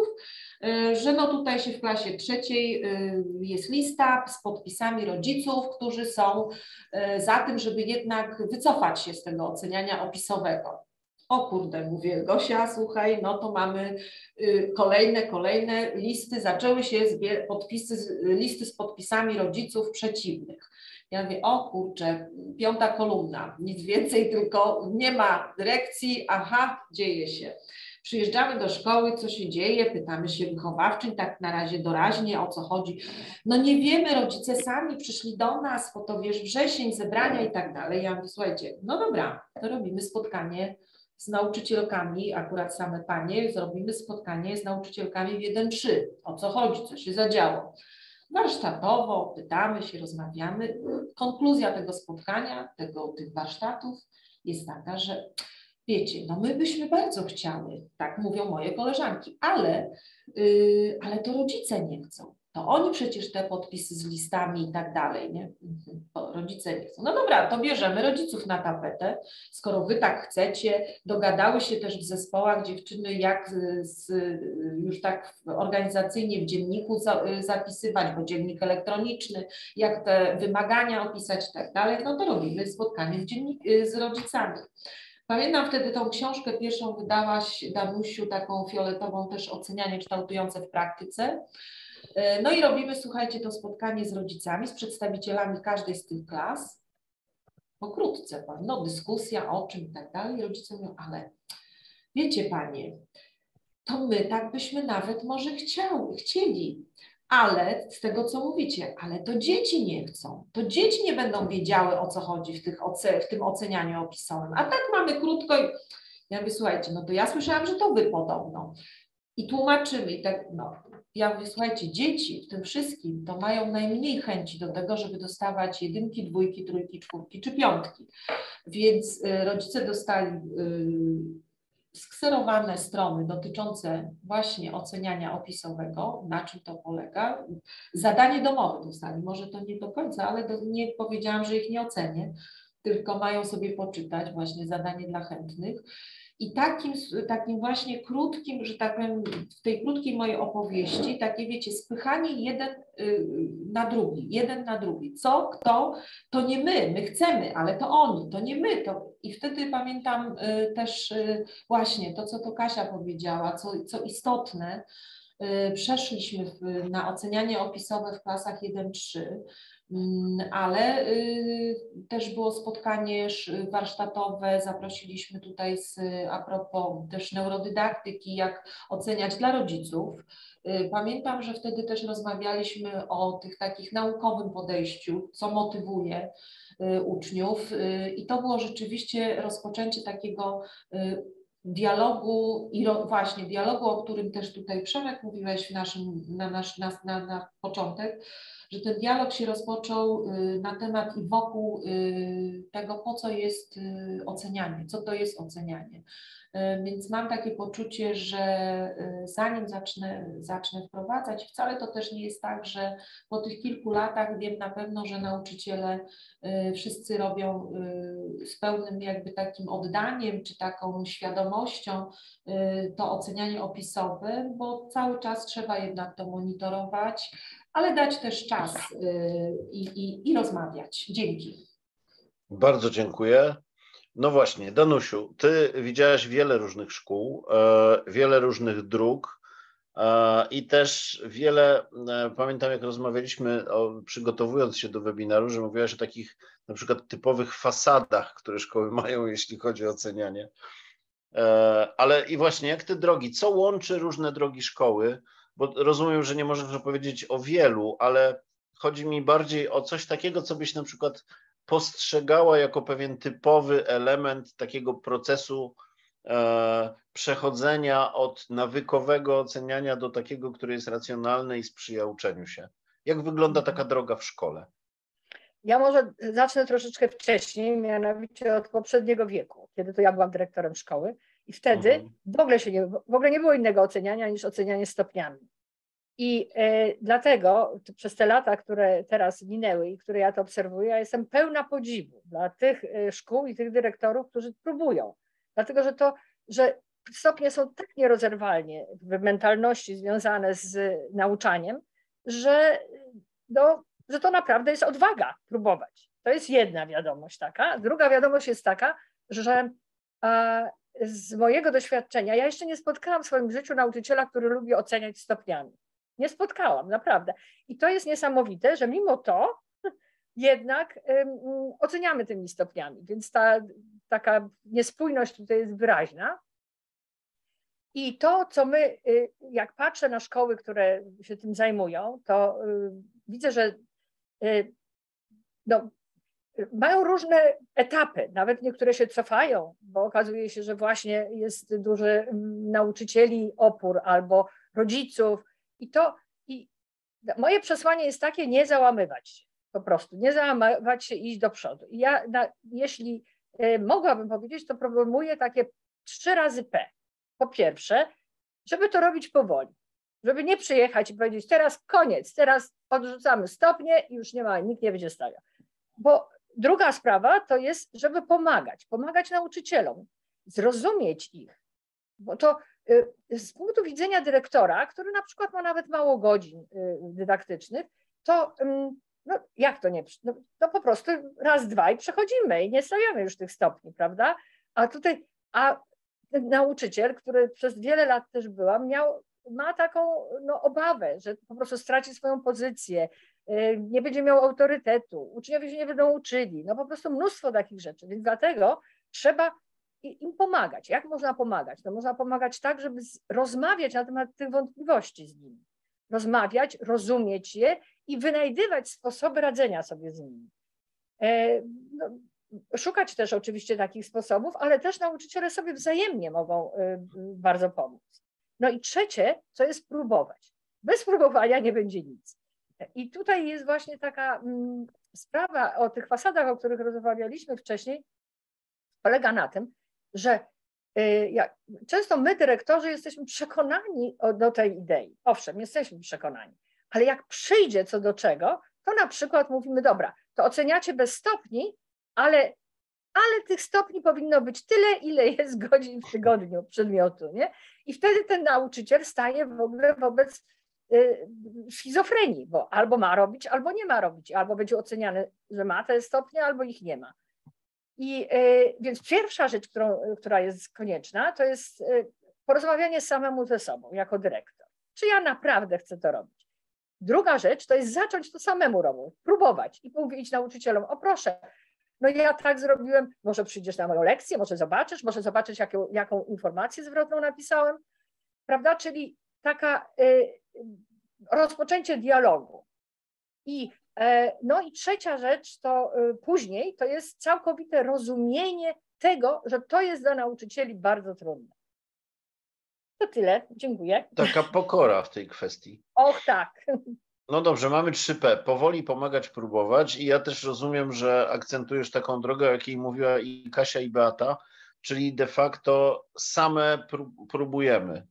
S3: że no tutaj się w klasie trzeciej jest lista z podpisami rodziców, którzy są za tym, żeby jednak wycofać się z tego oceniania opisowego. O kurde, mówię, Gosia, słuchaj, no to mamy y, kolejne, kolejne listy, zaczęły się podpisy, listy z podpisami rodziców przeciwnych. Ja mówię, o kurczę, piąta kolumna, nic więcej, tylko nie ma dyrekcji, aha, dzieje się. Przyjeżdżamy do szkoły, co się dzieje, pytamy się wychowawczyń, tak na razie doraźnie, o co chodzi. No nie wiemy, rodzice sami przyszli do nas, bo to wiesz, wrzesień, zebrania i tak dalej. Ja mówię, słuchajcie, no dobra, to robimy spotkanie z nauczycielkami, akurat same panie, zrobimy spotkanie z nauczycielkami w jeden trzy. O co chodzi, co się zadziało. Warsztatowo, pytamy się, rozmawiamy. Konkluzja tego spotkania, tego, tych warsztatów jest taka, że wiecie, no my byśmy bardzo chciały, tak mówią moje koleżanki, ale, yy, ale to rodzice nie chcą. To oni przecież te podpisy z listami i tak dalej, nie? Bo rodzice nie chcą. No dobra, to bierzemy rodziców na tapetę, skoro wy tak chcecie. Dogadały się też w zespołach dziewczyny, jak z, już tak organizacyjnie w dzienniku za, zapisywać, bo dziennik elektroniczny, jak te wymagania opisać i tak dalej, no to robimy spotkanie z, dziennik, z rodzicami. Pamiętam wtedy tą książkę pierwszą wydałaś, Danusiu, taką fioletową też ocenianie kształtujące w praktyce. No i robimy, słuchajcie, to spotkanie z rodzicami, z przedstawicielami każdej z tych klas. Pokrótce, no dyskusja o czym i tak dalej. Rodzice mówią, ale wiecie panie, to my tak byśmy nawet może chciały, chcieli. Ale z tego, co mówicie, ale to dzieci nie chcą. To dzieci nie będą wiedziały, o co chodzi w, tych oce, w tym ocenianiu opisowym. A tak mamy krótko i ja mówię, słuchajcie, no to ja słyszałam, że to wy podobno. I tłumaczymy i tak, no. Ja mówię, słuchajcie, dzieci w tym wszystkim to mają najmniej chęci do tego, żeby dostawać jedynki, dwójki, trójki, czwórki czy piątki. Więc y, rodzice dostali y, skserowane strony dotyczące właśnie oceniania opisowego, na czym to polega. Zadanie domowe dostali, może to nie do końca, ale do, nie powiedziałam, że ich nie ocenię, tylko mają sobie poczytać właśnie zadanie dla chętnych. I takim, takim właśnie krótkim, że tak powiem, w tej krótkiej mojej opowieści, takie wiecie, spychanie jeden na drugi, jeden na drugi. Co, kto, to nie my, my chcemy, ale to oni, to nie my. To... I wtedy pamiętam też właśnie to, co to Kasia powiedziała, co, co istotne, przeszliśmy w, na ocenianie opisowe w klasach jeden trzy, Ale też było spotkanie warsztatowe, zaprosiliśmy tutaj z, a propos też neurodydaktyki, jak oceniać dla rodziców. Pamiętam, że wtedy też rozmawialiśmy o tych takich naukowym podejściu, co motywuje uczniów i to było rzeczywiście rozpoczęcie takiego dialogu i ro, właśnie dialogu, o którym też tutaj Przemek mówiłeś w naszym, na, nasz, na, na, na początek, że ten dialog się rozpoczął na temat i wokół tego, po co jest ocenianie, co to jest ocenianie. Więc mam takie poczucie, że zanim zacznę, zacznę wprowadzać, wcale to też nie jest tak, że po tych kilku latach wiem na pewno, że nauczyciele wszyscy robią z pełnym jakby takim oddaniem, czy taką świadomością to ocenianie opisowe, bo cały czas trzeba jednak to monitorować, ale dać też czas i, i, i rozmawiać. Dzięki.
S1: Bardzo dziękuję. No właśnie, Danusiu, ty widziałaś wiele różnych szkół, wiele różnych dróg i też wiele, pamiętam jak rozmawialiśmy, o, przygotowując się do webinaru, że mówiłaś o takich na przykład typowych fasadach, które szkoły mają, jeśli chodzi o ocenianie. Ale i właśnie jak te drogi, co łączy różne drogi szkoły, bo rozumiem, że nie możesz opowiedzieć o wielu, ale chodzi mi bardziej o coś takiego, co byś na przykład postrzegała jako pewien typowy element takiego procesu e, przechodzenia od nawykowego oceniania do takiego, który jest racjonalny i sprzyja uczeniu się. Jak wygląda taka droga w szkole?
S4: Ja może zacznę troszeczkę wcześniej, mianowicie od poprzedniego wieku, kiedy to ja byłam dyrektorem szkoły i wtedy mhm. w ogóle się nie, w ogóle nie było innego oceniania niż ocenianie stopniami. I e, dlatego przez te lata, które teraz minęły i które ja to obserwuję, ja jestem pełna podziwu dla tych e, szkół i tych dyrektorów, którzy próbują. Dlatego, że to, że stopnie są tak nierozerwalnie w mentalności związane z nauczaniem, że, no, że to naprawdę jest odwaga próbować. To jest jedna wiadomość taka. Druga wiadomość jest taka, że a, z mojego doświadczenia, ja jeszcze nie spotkałam w swoim życiu nauczyciela, który lubi oceniać stopniami. Nie spotkałam, naprawdę. I to jest niesamowite, że mimo to jednak um, oceniamy tymi stopniami, więc ta taka niespójność tutaj jest wyraźna. I to, co my, jak patrzę na szkoły, które się tym zajmują, to y, widzę, że y, no, mają różne etapy, nawet niektóre się cofają, bo okazuje się, że właśnie jest duży nauczycieli opór albo rodziców. I to i moje przesłanie jest takie, nie załamywać się, po prostu, nie załamywać się i iść do przodu. I ja, na, jeśli y, mogłabym powiedzieć, to proponuję takie trzy razy P. Po pierwsze, żeby to robić powoli, żeby nie przyjechać i powiedzieć teraz koniec, teraz odrzucamy stopnie i już nie ma, nikt nie będzie stawiał. Bo druga sprawa to jest, żeby pomagać, pomagać nauczycielom, zrozumieć ich, bo to z punktu widzenia dyrektora, który na przykład ma nawet mało godzin dydaktycznych, to no, jak to nie, no, no po prostu raz, dwa i przechodzimy i nie stawiamy już tych stopni, prawda? A tutaj, a ten nauczyciel, który przez wiele lat też byłam, miał, ma taką no, obawę, że po prostu straci swoją pozycję, nie będzie miał autorytetu, uczniowie się nie będą uczyli, no po prostu mnóstwo takich rzeczy, więc dlatego trzeba im pomagać. Jak można pomagać? No można pomagać tak, żeby rozmawiać na temat tych wątpliwości z nimi. Rozmawiać, rozumieć je i wynajdywać sposoby radzenia sobie z nimi. E, no, szukać też oczywiście takich sposobów, ale też nauczyciele sobie wzajemnie mogą y, bardzo pomóc. No i trzecie, co jest próbować. Bez próbowania nie będzie nic. I tutaj jest właśnie taka mm, sprawa o tych fasadach, o których rozmawialiśmy wcześniej, polega na tym, że y, jak, często my, dyrektorzy, jesteśmy przekonani o, do tej idei. Owszem, jesteśmy przekonani, ale jak przyjdzie co do czego, to na przykład mówimy, dobra, to oceniacie bez stopni, ale, ale tych stopni powinno być tyle, ile jest godzin w tygodniu przedmiotu, nie? I wtedy ten nauczyciel staje w ogóle wobec y, schizofrenii, bo albo ma robić, albo nie ma robić, albo będzie oceniany, że ma te stopnie, albo ich nie ma. I y, więc pierwsza rzecz, którą, która jest konieczna, to jest y, porozmawianie samemu ze sobą, jako dyrektor. Czy ja naprawdę chcę to robić? Druga rzecz to jest zacząć to samemu robić, próbować i mówić nauczycielom, o proszę, no ja tak zrobiłem, może przyjdziesz na moją lekcję, może zobaczysz, może zobaczysz, jaką, jaką informację zwrotną napisałem, prawda? Czyli taka y, rozpoczęcie dialogu. I, y, no i trzecia rzecz to y, później to jest całkowite rozumienie tego, że to jest dla nauczycieli bardzo trudne. To tyle, dziękuję.
S1: Taka pokora w tej kwestii.
S4: Och tak.
S1: No dobrze, mamy trzy P. Powoli, pomagać, próbować. I ja też rozumiem, że akcentujesz taką drogę, o jakiej mówiła i Kasia, i Beata, czyli de facto same próbujemy.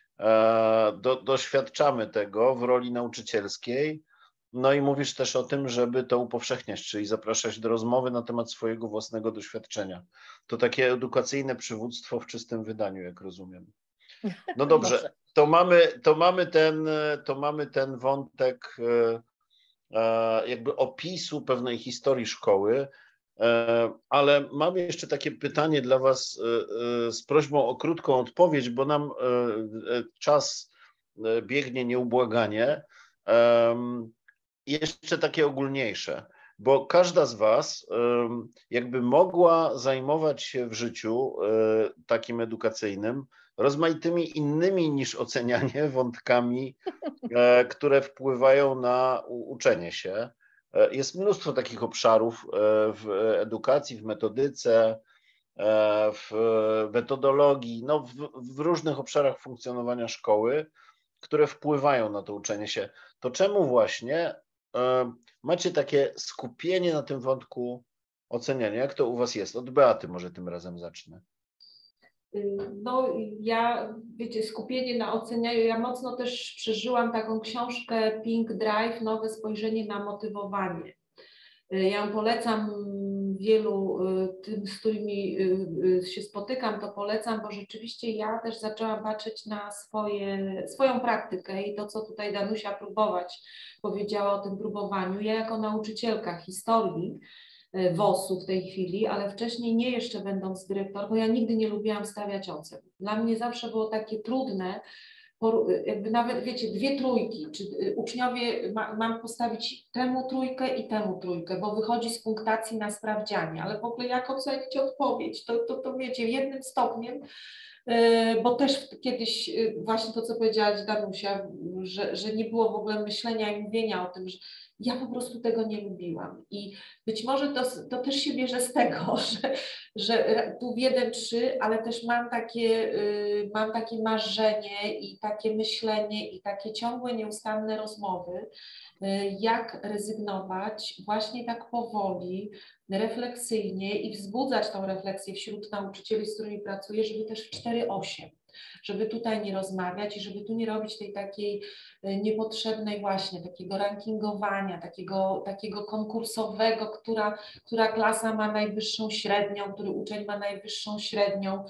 S1: Do, doświadczamy tego w roli nauczycielskiej. No i mówisz też o tym, żeby to upowszechniać, czyli zapraszać do rozmowy na temat swojego własnego doświadczenia. To takie edukacyjne przywództwo w czystym wydaniu, jak rozumiem. No dobrze, to mamy, to mamy, ten, to mamy ten wątek jakby opisu pewnej historii szkoły, ale mam jeszcze takie pytanie dla Was z prośbą o krótką odpowiedź, bo nam czas biegnie nieubłaganie. Jeszcze takie ogólniejsze, bo każda z Was jakby mogła zajmować się w życiu takim edukacyjnym rozmaitymi innymi niż ocenianie wątkami, które wpływają na uczenie się. Jest mnóstwo takich obszarów w edukacji, w metodyce, w metodologii, no w, w różnych obszarach funkcjonowania szkoły, które wpływają na to uczenie się. To czemu właśnie macie takie skupienie na tym wątku oceniania? Jak to u Was jest? Od Beaty może tym razem zacznę.
S3: No ja, wiecie, skupienie na ocenianiu, ja mocno też przeżyłam taką książkę Pink Drive, Nowe spojrzenie na motywowanie. Ja ją polecam wielu, tym, z którymi się spotykam, to polecam, bo rzeczywiście ja też zaczęłam patrzeć na swoje, swoją praktykę i to, co tutaj Danusia próbować powiedziała o tym próbowaniu. Ja jako nauczycielka historii W O S-u w tej chwili, ale wcześniej nie jeszcze będąc dyrektorką, ja nigdy nie lubiłam stawiać ocen. Dla mnie zawsze było takie trudne, jakby nawet, wiecie, dwie trójki, czy uczniowie, ma, mam postawić temu trójkę i temu trójkę, bo wychodzi z punktacji na sprawdzianie, ale w ogóle jak ocenić odpowiedź, to, to, to wiecie, jednym stopniem, bo też kiedyś właśnie to, co powiedziałaś Danusia, że, że nie było w ogóle myślenia i mówienia o tym, że ja po prostu tego nie lubiłam i być może to, to też się bierze z tego, że, że tu w jeden trzy, ale też mam takie, mam takie marzenie i takie myślenie i takie ciągłe, nieustanne rozmowy, jak rezygnować właśnie tak powoli, refleksyjnie i wzbudzać tą refleksję wśród nauczycieli, z którymi pracuję, żeby też w cztery osiem, żeby tutaj nie rozmawiać i żeby tu nie robić tej takiej niepotrzebnej właśnie, takiego rankingowania, takiego, takiego konkursowego, która, która klasa ma najwyższą średnią, który uczeń ma najwyższą średnią.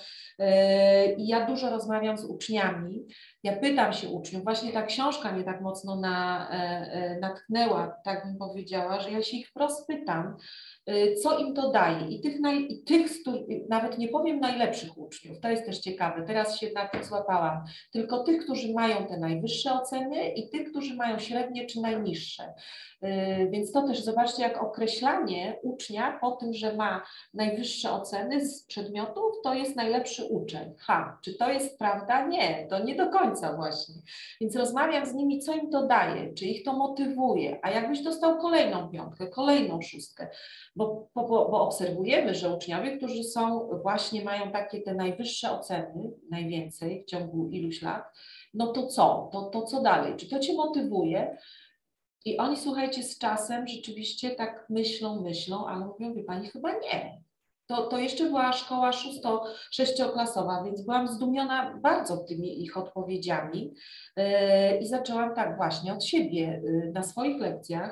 S3: I ja dużo rozmawiam z uczniami, ja pytam się uczniów, właśnie ta książka mnie tak mocno na, natknęła, tak bym powiedziała, że ja się ich wprost pytam, co im to daje i tych, naj, i tych nawet nie powiem najlepszych uczniów, to jest też ciekawe, teraz się na tym złapałam, tylko tych, którzy mają te najwyższe oceny i tych, którzy mają średnie czy najniższe. Więc to też zobaczcie, jak określanie ucznia po tym, że ma najwyższe oceny z przedmiotów, to jest najlepszy uczeń. Ha, czy to jest prawda? Nie, to nie do końca właśnie. Więc rozmawiam z nimi, co im to daje, czy ich to motywuje, a jakbyś dostał kolejną piątkę, kolejną szóstkę, bo, bo, bo obserwujemy, że uczniowie, którzy są właśnie, mają takie te najwyższe oceny, najwięcej w ciągu iluś lat, no to co? To, to co dalej? Czy to cię motywuje? I oni, słuchajcie, z czasem rzeczywiście tak myślą, myślą, ale mówią, wie pani, chyba nie. To, to jeszcze była szkoła szósto, sześcioklasowa, więc byłam zdumiona bardzo tymi ich odpowiedziami yy, i zaczęłam tak właśnie od siebie yy, na swoich lekcjach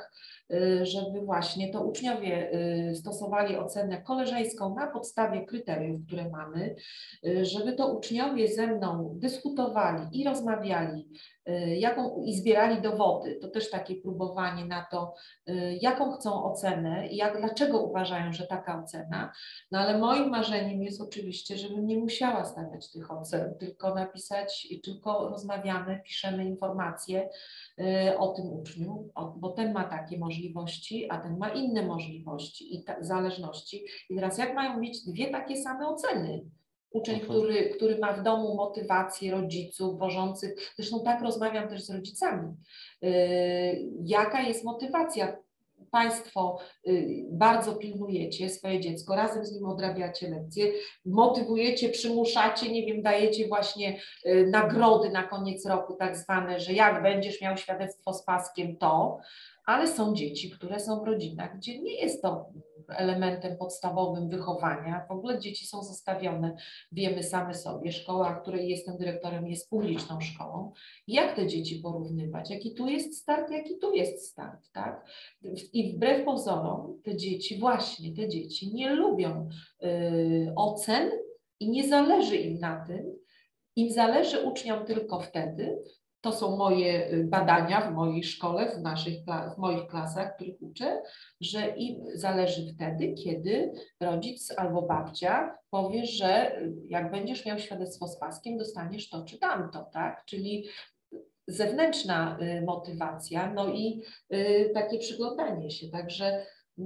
S3: żeby właśnie to uczniowie stosowali ocenę koleżeńską na podstawie kryteriów, które mamy, żeby to uczniowie ze mną dyskutowali i rozmawiali, jaką, i zbierali dowody. To też takie próbowanie na to, jaką chcą ocenę i jak, dlaczego uważają, że taka ocena. No ale moim marzeniem jest oczywiście, żebym nie musiała stawiać tych ocen, tylko napisać, tylko rozmawiamy, piszemy informacje o tym uczniu, bo ten ma takie możliwości, a ten ma inne możliwości i ta, zależności. I teraz jak mają mieć dwie takie same oceny? Uczeń, który, który ma w domu motywację rodziców wożących, zresztą tak rozmawiam też z rodzicami, yy, jaka jest motywacja? Państwo y, bardzo pilnujecie swoje dziecko, razem z nim odrabiacie lekcje, motywujecie, przymuszacie, nie wiem, dajecie właśnie y, nagrody na koniec roku tak zwane, że jak będziesz miał świadectwo z paskiem, to, ale są dzieci, które są w rodzinach, gdzie nie jest to elementem podstawowym wychowania. W ogóle dzieci są zostawione, wiemy same sobie. Szkoła, której jestem dyrektorem, jest publiczną szkołą. Jak te dzieci porównywać? Jaki tu jest start, jaki tu jest start, tak? I wbrew pozorom te dzieci, właśnie te dzieci nie lubią y, ocen i nie zależy im na tym. Im zależy uczniom tylko wtedy, to są moje badania w mojej szkole, w, naszych, w moich klasach, których uczę, że im zależy wtedy, kiedy rodzic albo babcia powie, że jak będziesz miał świadectwo z paskiem, dostaniesz to czy tamto, tak? Czyli zewnętrzna motywacja, no i takie przyglądanie się. Także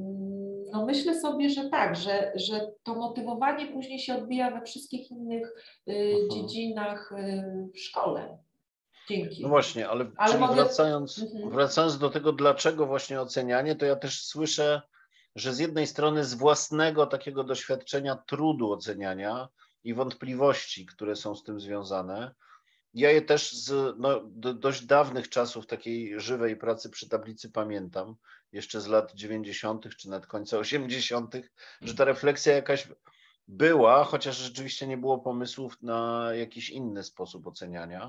S3: no myślę sobie, że tak, że, że to motywowanie później się odbija we wszystkich innych dziedzinach w szkole. Dzięki.
S1: No właśnie, ale,
S3: ale
S1: czyli
S3: mogę...
S1: wracając,
S3: mhm.
S1: wracając do tego, dlaczego właśnie ocenianie, to ja też słyszę, że z jednej strony z własnego takiego doświadczenia trudu oceniania i wątpliwości, które są z tym związane, ja je też z no, do, dość dawnych czasów takiej żywej pracy przy tablicy pamiętam, jeszcze z lat dziewięćdziesiątych czy nawet końca osiemdziesiątych, że ta refleksja jakaś była, chociaż rzeczywiście nie było pomysłów na jakiś inny sposób oceniania.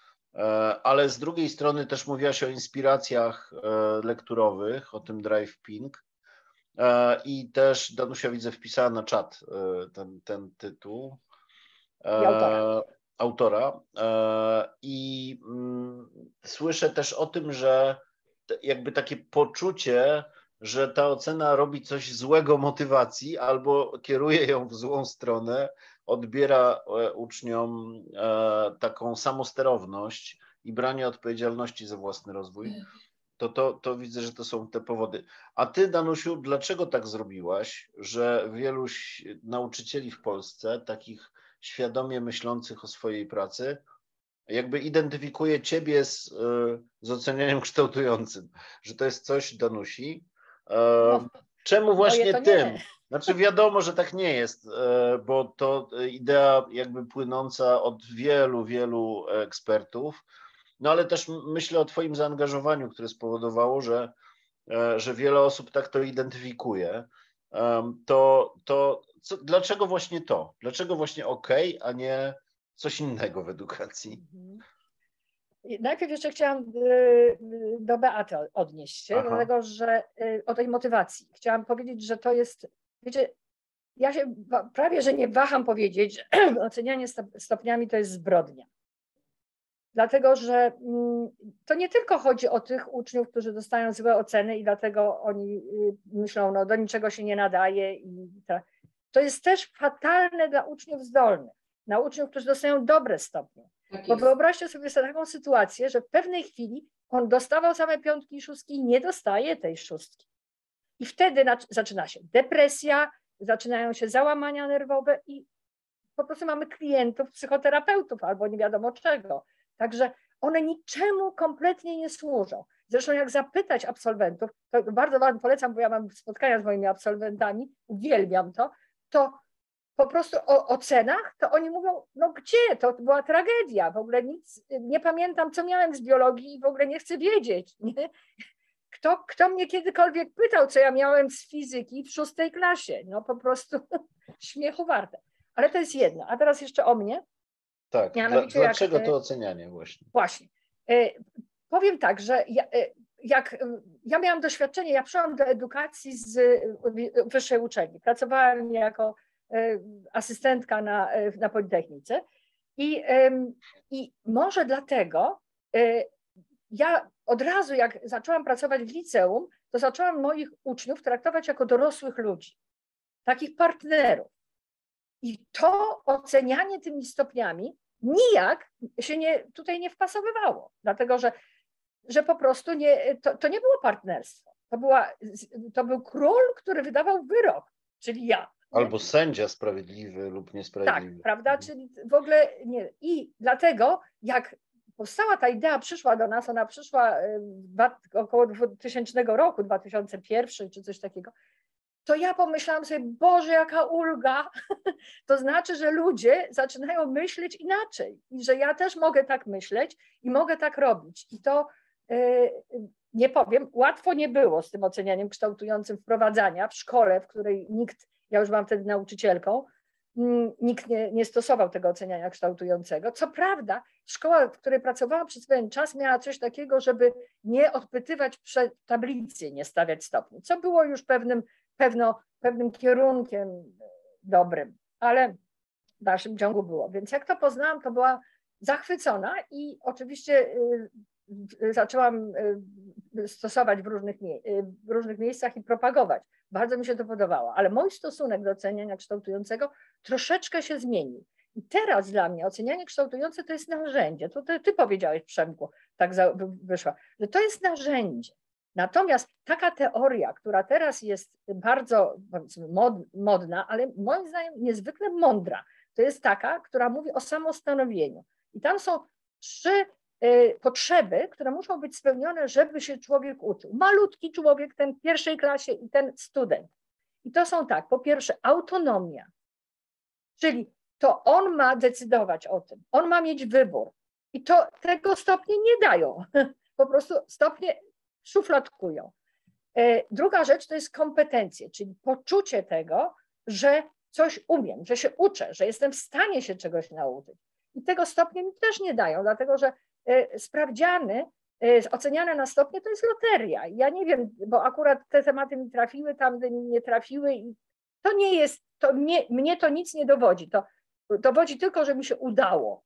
S1: Ale z drugiej strony też mówiłaś o inspiracjach lekturowych, o tym Drive Pink i też Danusia widzę wpisała na czat ten, ten tytuł.
S4: I autora.
S1: autora. I słyszę też o tym, że jakby takie poczucie, że ta ocena robi coś złego motywacji albo kieruje ją w złą stronę, odbiera uczniom taką samosterowność i branie odpowiedzialności za własny rozwój, to, to, to widzę, że to są te powody. A ty, Danusiu, dlaczego tak zrobiłaś, że wielu nauczycieli w Polsce, takich świadomie myślących o swojej pracy, jakby identyfikuje ciebie z, z ocenianiem kształtującym, że to jest coś, Danusi.
S4: No,
S1: czemu właśnie tym?
S4: Nie.
S1: Znaczy wiadomo, że tak nie jest, bo to idea jakby płynąca od wielu, wielu ekspertów, no ale też myślę o twoim zaangażowaniu, które spowodowało, że, że wiele osób tak to identyfikuje. To, to co, dlaczego właśnie to? Dlaczego właśnie OK, a nie coś innego w edukacji?
S4: Najpierw jeszcze chciałam do Beaty odnieść się, Aha. dlatego że o tej motywacji. Chciałam powiedzieć, że to jest, wiecie, ja się prawie, że nie waham powiedzieć, że ocenianie stopniami to jest zbrodnia. Dlatego, że to nie tylko chodzi o tych uczniów, którzy dostają złe oceny i dlatego oni myślą, no do niczego się nie nadaje. I ta. To jest też fatalne dla uczniów zdolnych, dla uczniów, którzy dostają dobre stopnie. Tak Bo wyobraźcie sobie taką sytuację, że w pewnej chwili on dostawał same piątki i szóstki i nie dostaje tej szóstki. I wtedy zaczyna się depresja, zaczynają się załamania nerwowe i po prostu mamy klientów, psychoterapeutów albo nie wiadomo czego. Także one niczemu kompletnie nie służą. Zresztą jak zapytać absolwentów, to bardzo wam polecam, bo ja mam spotkania z moimi absolwentami, uwielbiam to, to po prostu o ocenach, to oni mówią, no gdzie, to była tragedia, w ogóle nic, nie pamiętam, co miałem z biologii i w ogóle nie chcę wiedzieć. Nie? Kto, kto mnie kiedykolwiek pytał, co ja miałem z fizyki w szóstej klasie? No po prostu śmiechu warte. Ale to jest jedno. A teraz jeszcze o mnie.
S1: Tak, Dla, dlaczego jak, to ocenianie właśnie?
S4: Właśnie. E, powiem tak, że ja, e, jak ja miałam doświadczenie, ja przyszłam do edukacji z wyższej uczelni. Pracowałam jako asystentka na, na Politechnice i, i może dlatego ja od razu, jak zaczęłam pracować w liceum, to zaczęłam moich uczniów traktować jako dorosłych ludzi, takich partnerów. I to ocenianie tymi stopniami nijak się nie, tutaj nie wpasowywało, dlatego że, że po prostu nie, to, to nie było partnerstwo. To, była, to był król, który wydawał wyrok, czyli ja.
S1: Albo sędzia sprawiedliwy lub niesprawiedliwy.
S4: Tak, prawda? Czyli w ogóle nie. I dlatego, jak powstała ta idea, przyszła do nas, ona przyszła około dwutysięcznego roku, dwa tysiące pierwszy czy coś takiego, to ja pomyślałam sobie, Boże, jaka ulga. To znaczy, że ludzie zaczynają myśleć inaczej i że ja też mogę tak myśleć i mogę tak robić. I to nie powiem, łatwo nie było z tym ocenianiem kształtującym wprowadzania w szkole, w której nikt, ja już byłam wtedy nauczycielką, nikt nie, nie stosował tego oceniania kształtującego. Co prawda, szkoła, w której pracowałam przez pewien czas, miała coś takiego, żeby nie odpytywać przed tablicy, nie stawiać stopni, co było już pewnym, pewno, pewnym kierunkiem dobrym, ale w dalszym ciągu było. Więc jak to poznałam, to była zachwycona i oczywiście zaczęłam stosować w różnych, w różnych miejscach i propagować. Bardzo mi się to podobało, ale mój stosunek do oceniania kształtującego troszeczkę się zmienił. I teraz dla mnie ocenianie kształtujące to jest narzędzie. To ty, ty powiedziałeś, Przemku, tak za, wyszła, że to jest narzędzie. Natomiast taka teoria, która teraz jest bardzo mod, modna, ale moim zdaniem niezwykle mądra, to jest taka, która mówi o samostanowieniu. I tam są trzy potrzeby, które muszą być spełnione, żeby się człowiek uczył. Malutki człowiek, ten w pierwszej klasie i ten student. I to są tak, po pierwsze autonomia, czyli to on ma decydować o tym, on ma mieć wybór i to tego stopnie nie dają, po prostu stopnie szufladkują. Druga rzecz to jest kompetencje, czyli poczucie tego, że coś umiem, że się uczę, że jestem w stanie się czegoś nauczyć. I tego stopnie mi też nie dają, dlatego że sprawdziany, oceniane na stopnie to jest loteria. Ja nie wiem, bo akurat te tematy mi trafiły, tamte mi nie trafiły i to nie jest, to mnie, mnie to nic nie dowodzi. To dowodzi tylko, że mi się udało.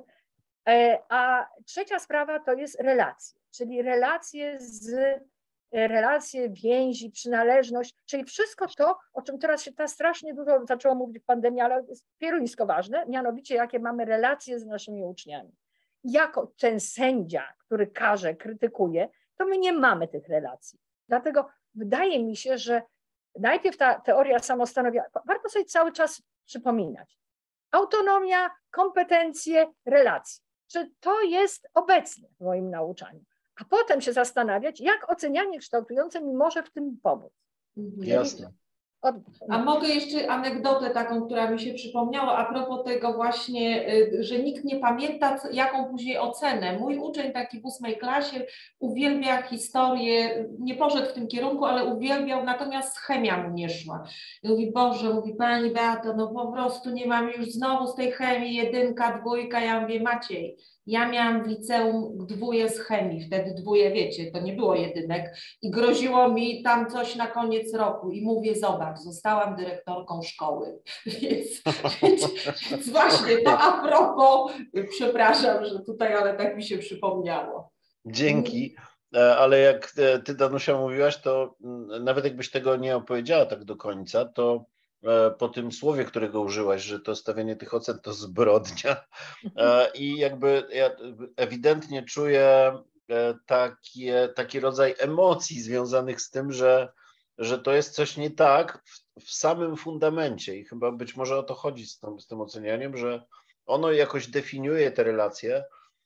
S4: A trzecia sprawa to jest relacje, czyli relacje z relacje, więzi, przynależność, czyli wszystko to, o czym teraz się ta strasznie dużo zaczęło mówić w pandemii, ale jest pieruńsko ważne, mianowicie jakie mamy relacje z naszymi uczniami. Jako ten sędzia, który karze, krytykuje, to my nie mamy tych relacji. Dlatego wydaje mi się, że najpierw ta teoria samostanowienia, warto sobie cały czas przypominać. Autonomia, kompetencje, relacje. Czy to jest obecne w moim nauczaniu? A potem się zastanawiać, jak ocenianie kształtujące mi może w tym pomóc.
S1: Jasne.
S3: Od... A mogę jeszcze anegdotę taką, która mi się przypomniała a propos tego właśnie, że nikt nie pamięta, jaką później ocenę. Mój uczeń taki w ósmej klasie uwielbia historię, nie poszedł w tym kierunku, ale uwielbiał, natomiast chemia mu nie szła. I mówi, Boże, mówi Pani Beato, no po prostu nie mam już znowu z tej chemii jedynka, dwójka. Ja mówię, Maciej, ja miałam w liceum dwóje z chemii, wtedy dwóje, wiecie, to nie było jedynek i groziło mi tam coś na koniec roku i mówię, zobacz, zostałam dyrektorką szkoły. Więc, więc, więc właśnie to a propos, przepraszam, że tutaj, ale tak mi się przypomniało.
S1: Dzięki, ale jak ty, Danusia, mówiłaś, to nawet jakbyś tego nie opowiedziała tak do końca, to po tym słowie, którego użyłaś, że to stawianie tych ocen to zbrodnia i jakby ja ewidentnie czuję takie, taki rodzaj emocji związanych z tym, że, że to jest coś nie tak w, w samym fundamencie i chyba być może o to chodzi z tym, z tym ocenianiem, że ono jakoś definiuje te relacje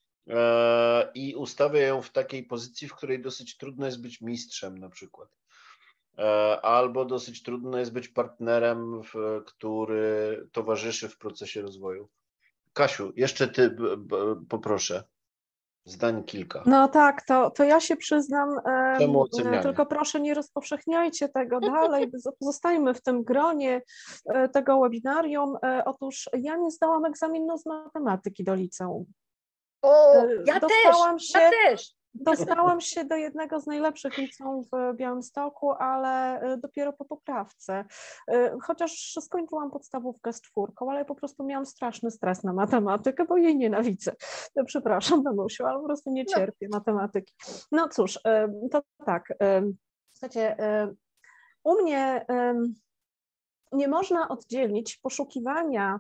S1: i ustawia ją w takiej pozycji, w której dosyć trudno jest być mistrzem na przykład. Albo dosyć trudno jest być partnerem, który towarzyszy w procesie rozwoju. Kasiu, jeszcze ty b, b, poproszę. Zdań kilka.
S2: No tak, to, to ja się przyznam,
S1: Czemu
S2: e, tylko proszę nie rozpowszechniajcie tego dalej, zostajmy w tym gronie e, tego webinarium. E, otóż ja nie zdałam egzaminu z matematyki do liceum.
S4: O, ja
S2: Dostałam
S4: też,
S2: się,
S4: ja też.
S2: Dostałam się do jednego z najlepszych liceów w Białymstoku, ale dopiero po poprawce. Chociaż skończyłam podstawówkę z czwórką, ale po prostu miałam straszny stres na matematykę, bo jej nienawidzę. Przepraszam, Danusiu, ale po prostu nie cierpię no. matematyki. No cóż, to tak. Słuchajcie, u mnie nie można oddzielić poszukiwania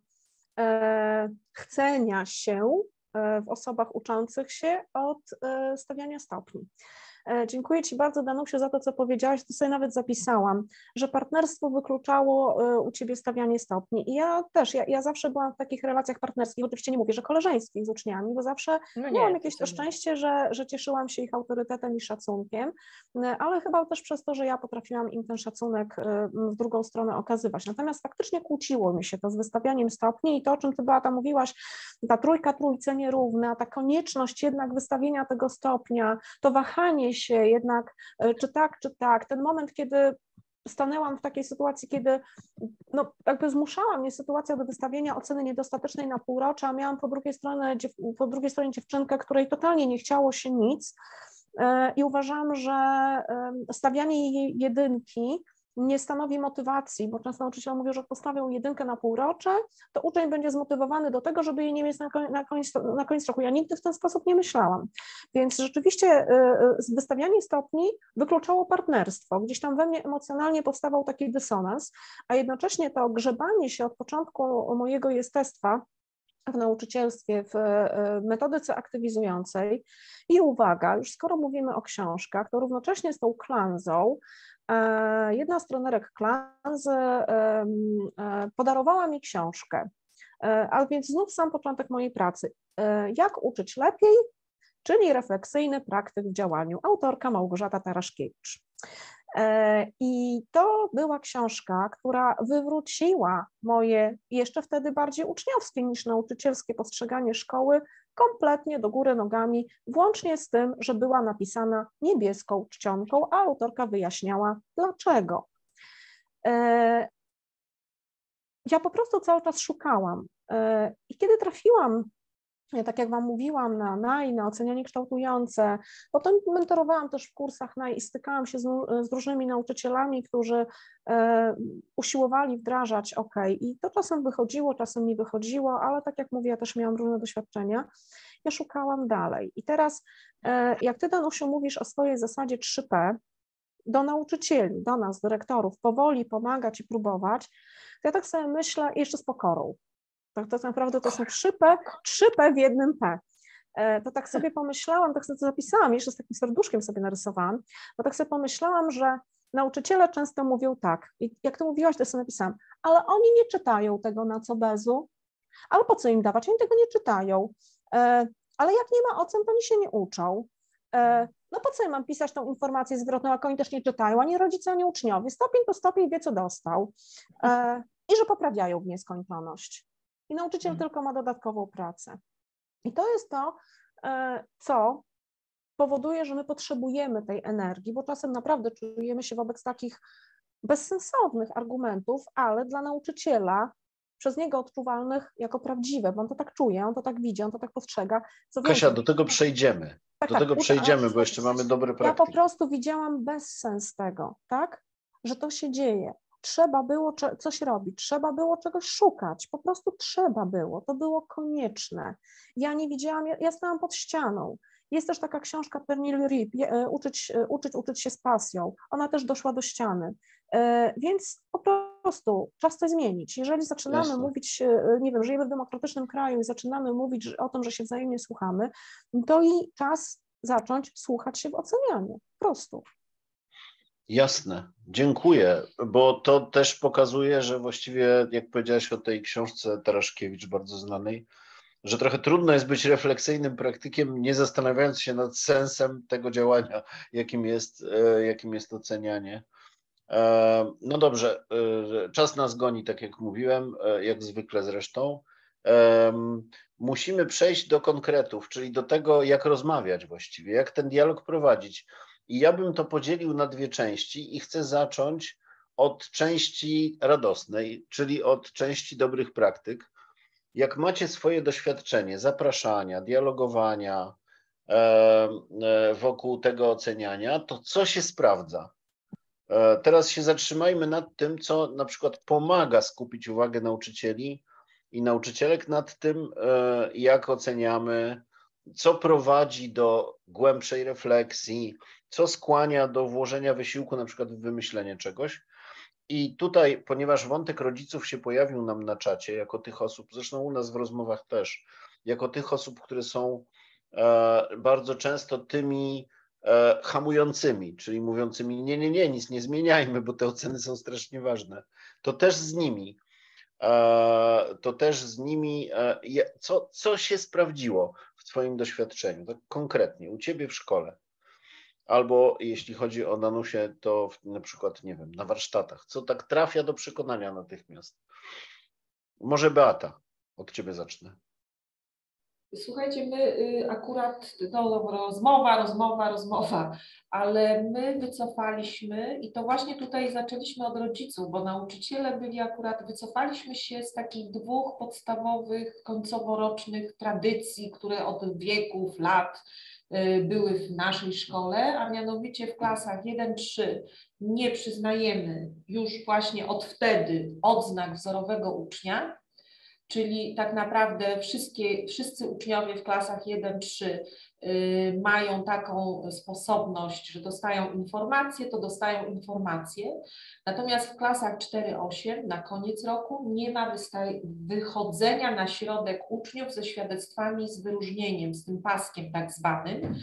S2: chcenia się w osobach uczących się od stawiania stopni. Dziękuję Ci bardzo, Danusiu, za to, co powiedziałaś. To sobie nawet zapisałam, że partnerstwo wykluczało u Ciebie stawianie stopni. I ja też, ja, ja zawsze byłam w takich relacjach partnerskich, oczywiście nie mówię, że koleżeńskich z uczniami, bo zawsze no nie, miałam jakieś to szczęście, że, że cieszyłam się ich autorytetem i szacunkiem, ale chyba też przez to, że ja potrafiłam im ten szacunek w drugą stronę okazywać. Natomiast faktycznie kłóciło mi się to z wystawianiem stopni i to, o czym Ty, Beata, mówiłaś, ta trójka trójce nierówna, ta konieczność jednak wystawienia tego stopnia, to wahanie się jednak, czy tak, czy tak, ten moment, kiedy stanęłam w takiej sytuacji, kiedy no, jakby zmuszała mnie sytuacja do wystawienia oceny niedostatecznej na półrocze, a miałam po drugiej stronie, po drugiej stronie dziewczynkę, której totalnie nie chciało się nic i uważam, że stawianie jej jedynki nie stanowi motywacji, bo często nauczyciele mówią, że jak postawią jedynkę na półrocze, to uczeń będzie zmotywowany do tego, żeby jej nie mieć na koniec, na koniec, na koniec roku. Ja nigdy w ten sposób nie myślałam. Więc rzeczywiście wystawianie stopni wykluczało partnerstwo. Gdzieś tam we mnie emocjonalnie powstawał taki dysonans, a jednocześnie to grzebanie się od początku mojego jestestwa w nauczycielstwie, w metodyce aktywizującej i uwaga, już skoro mówimy o książkach, to równocześnie z tą klanzą jedna z trenerek klanzy podarowała mi książkę, a więc znów sam początek mojej pracy. Jak uczyć lepiej, czyli refleksyjny praktyk w działaniu. Autorka Małgorzata Taraszkiewicz. I to była książka, która wywróciła moje jeszcze wtedy bardziej uczniowskie niż nauczycielskie postrzeganie szkoły kompletnie do góry nogami, włącznie z tym, że była napisana niebieską czcionką, a autorka wyjaśniała dlaczego. Ja po prostu cały czas szukałam i kiedy trafiłam, tak jak Wam mówiłam, na N A I, na ocenianie kształtujące, potem mentorowałam też w kursach N A I i stykałam się z, z różnymi nauczycielami, którzy e, usiłowali wdrażać OK i to czasem wychodziło, czasem nie wychodziło, ale tak jak mówię, ja też miałam różne doświadczenia. Ja szukałam dalej i teraz e, jak Ty, Danusiu, mówisz o swojej zasadzie trzy P, do nauczycieli, do nas, dyrektorów, powoli pomagać i próbować, to ja tak sobie myślę jeszcze z pokorą. Tak, to naprawdę to są trzy P, trzy P w jednym P. To tak sobie pomyślałam, tak sobie to zapisałam, jeszcze z takim serduszkiem sobie narysowałam, bo tak sobie pomyślałam, że nauczyciele często mówią tak, i jak Ty mówiłaś, to sobie napisałam, ale oni nie czytają tego na co bezu, ale po co im dawać, oni tego nie czytają, ale jak nie ma ocen, to oni się nie uczą. No po co ja mam pisać tą informację zwrotną, jak oni też nie czytają, ani rodzice, ani uczniowie, stopień to stopień, wie co dostał i że poprawiają w nieskończoność. I nauczyciel hmm. tylko ma dodatkową pracę. I to jest to, co powoduje, że my potrzebujemy tej energii, bo czasem naprawdę czujemy się wobec takich bezsensownych argumentów, ale dla nauczyciela przez niego odczuwalnych jako prawdziwe, bo on to tak czuje, on to tak widzi, on to tak postrzega. Co
S1: Kasia,
S2: więcej,
S1: do tego przejdziemy.
S2: Tak,
S1: do
S2: tak,
S1: tego przejdziemy, bo jeszcze mamy dobre praktyki.
S2: Ja po prostu widziałam bezsens tego, tak, że to się dzieje. Trzeba było coś robić, trzeba było czegoś szukać, po prostu trzeba było, to było konieczne. Ja nie widziałam, ja, ja stałam pod ścianą. Jest też taka książka Pernille Riep, uczyć, uczyć, uczyć się z pasją. Ona też doszła do ściany. Więc po prostu czas coś zmienić. Jeżeli zaczynamy Jasne. mówić, nie wiem, żyjemy w demokratycznym kraju i zaczynamy mówić o tym, że się wzajemnie słuchamy, to i czas zacząć słuchać się w ocenianiu. Po prostu.
S1: Jasne, dziękuję, bo to też pokazuje, że właściwie, jak powiedziałeś o tej książce Taraszkiewicz, bardzo znanej, że trochę trudno jest być refleksyjnym praktykiem, nie zastanawiając się nad sensem tego działania, jakim jest, jakim jest ocenianie. No dobrze, czas nas goni, tak jak mówiłem, jak zwykle zresztą. Musimy przejść do konkretów, czyli do tego, jak rozmawiać właściwie, jak ten dialog prowadzić. I ja bym to podzielił na dwie części i chcę zacząć od części radosnej, czyli od części dobrych praktyk. Jak macie swoje doświadczenie zapraszania, dialogowania, wokół tego oceniania, to co się sprawdza? Teraz się zatrzymajmy nad tym, co na przykład pomaga skupić uwagę nauczycieli i nauczycielek nad tym, jak oceniamy, co prowadzi do głębszej refleksji, co skłania do włożenia wysiłku na przykład w wymyślenie czegoś. I tutaj, ponieważ wątek rodziców się pojawił nam na czacie, jako tych osób, zresztą u nas w rozmowach też, jako tych osób, które są bardzo często tymi hamującymi, czyli mówiącymi nie, nie, nie, nic nie zmieniajmy, bo te oceny są strasznie ważne, to też z nimi, to też z nimi, co, co się sprawdziło w Twoim doświadczeniu, tak konkretnie, u Ciebie w szkole, albo jeśli chodzi o Danusię, to na przykład, nie wiem, na warsztatach, co tak trafia do przekonania natychmiast. Może Beata, od Ciebie zacznę.
S3: Słuchajcie, my akurat, no rozmowa, rozmowa, rozmowa, ale my wycofaliśmy i to właśnie tutaj zaczęliśmy od rodziców, bo nauczyciele byli akurat, wycofaliśmy się z takich dwóch podstawowych końcoworocznych tradycji, które od wieków, lat były w naszej szkole, a mianowicie w klasach jeden trzy nie przyznajemy już właśnie od wtedy odznak wzorowego ucznia, czyli tak naprawdę wszystkie, wszyscy uczniowie w klasach jeden trzy y, mają taką sposobność, że dostają informacje, to dostają informacje. Natomiast w klasach cztery osiem na koniec roku nie ma wychodzenia na środek uczniów ze świadectwami z wyróżnieniem, z tym paskiem tak zwanym.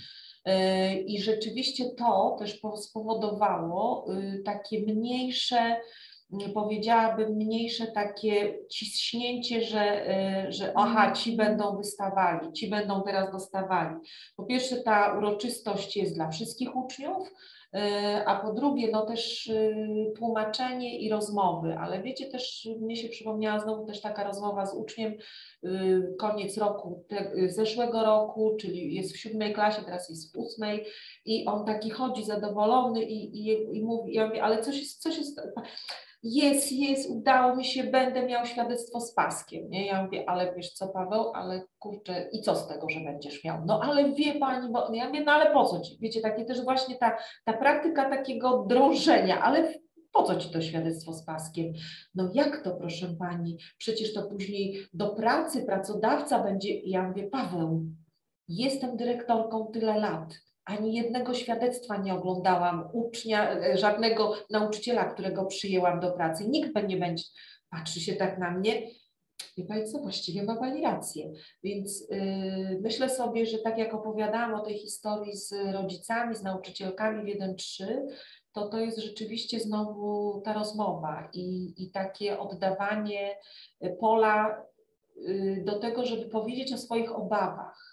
S3: I rzeczywiście to też spowodowało y, takie mniejsze, powiedziałabym, mniejsze takie ciśnięcie, że, że aha, ci będą wystawali, ci będą teraz dostawali. Po pierwsze, ta uroczystość jest dla wszystkich uczniów, a po drugie, no też tłumaczenie i rozmowy, ale wiecie, też mnie się przypomniała znowu też taka rozmowa z uczniem, koniec roku, te, zeszłego roku, czyli jest w siódmej klasie, teraz jest w ósmej i on taki chodzi zadowolony i, i, i mówi, ja mówię, ale co się, co się jest, jest, udało mi się, będę miał świadectwo z paskiem, nie? Ja mówię, ale wiesz co, Paweł, ale kurczę, i co z tego, że będziesz miał? No ale wie pani, bo ja mówię, no ale po co ci? Wiecie, takie też właśnie ta, ta praktyka takiego drążenia, ale po co ci to świadectwo z paskiem? No jak to, proszę pani? Przecież to później do pracy pracodawca będzie, ja mówię, Paweł, jestem dyrektorką tyle lat. Ani jednego świadectwa nie oglądałam, ucznia, żadnego nauczyciela, którego przyjęłam do pracy. Nikt nie będzie, patrzy się tak na mnie, wie pani co, właściwie ma pani rację. Więc yy, myślę sobie, że tak jak opowiadałam o tej historii z rodzicami, z nauczycielkami w jeden trzy, to to jest rzeczywiście znowu ta rozmowa i, i takie oddawanie pola yy, do tego, żeby powiedzieć o swoich obawach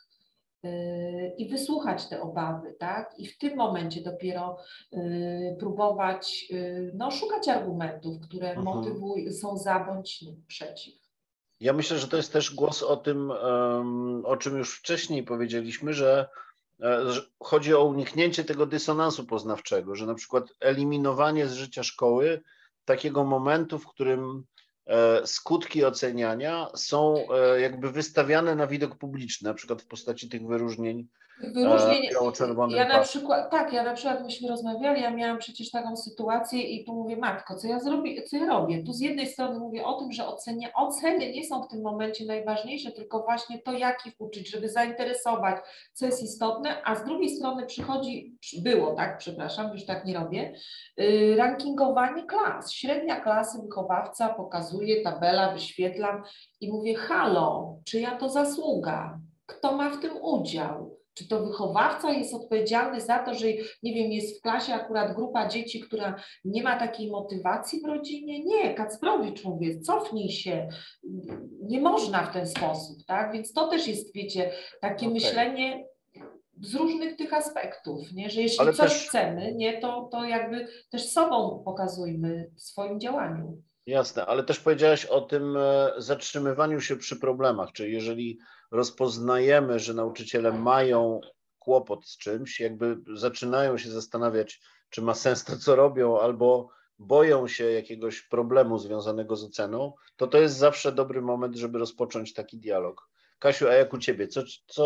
S3: i wysłuchać te obawy, tak? I w tym momencie dopiero y, próbować y, no, szukać argumentów, które mhm. motywują, są za bądź przeciw.
S1: Ja myślę, że to jest też głos o tym, um, o czym już wcześniej powiedzieliśmy, że, że chodzi o uniknięcie tego dysonansu poznawczego, że na przykład eliminowanie z życia szkoły takiego momentu, w którym skutki oceniania są jakby wystawiane na widok publiczny, na przykład w postaci tych wyróżnień.
S3: Wyróżnień, ja na przykład, tak, ja na przykład myśmy rozmawiali, ja miałam przecież taką sytuację i tu mówię, matko, co ja zrobię, co ja robię? Tu z jednej strony mówię o tym, że ocenia, oceny nie są w tym momencie najważniejsze, tylko właśnie to, jak ich uczyć, żeby zainteresować, co jest istotne, a z drugiej strony przychodzi, było, tak, przepraszam, już tak nie robię, yy, rankingowanie klas, średnia klasy, wychowawca pokazuje, tabela, wyświetlam i mówię, halo, czyja to zasługa? Kto ma w tym udział? Czy to wychowawca jest odpowiedzialny za to, że, nie wiem, jest w klasie akurat grupa dzieci, która nie ma takiej motywacji w rodzinie? Nie, Kacprowicz mówię, cofnij się, nie można w ten sposób, tak? Więc to też jest, wiecie, takie okay. myślenie z różnych tych aspektów, nie? Że jeśli Ale coś też... chcemy, nie, to, to jakby też sobą pokazujmy w swoim działaniu.
S1: Jasne, ale też powiedziałaś o tym zatrzymywaniu się przy problemach, czyli jeżeli rozpoznajemy, że nauczyciele mają kłopot z czymś, jakby zaczynają się zastanawiać, czy ma sens to, co robią, albo boją się jakiegoś problemu związanego z oceną, to to jest zawsze dobry moment, żeby rozpocząć taki dialog. Kasiu, a jak u Ciebie? Co, co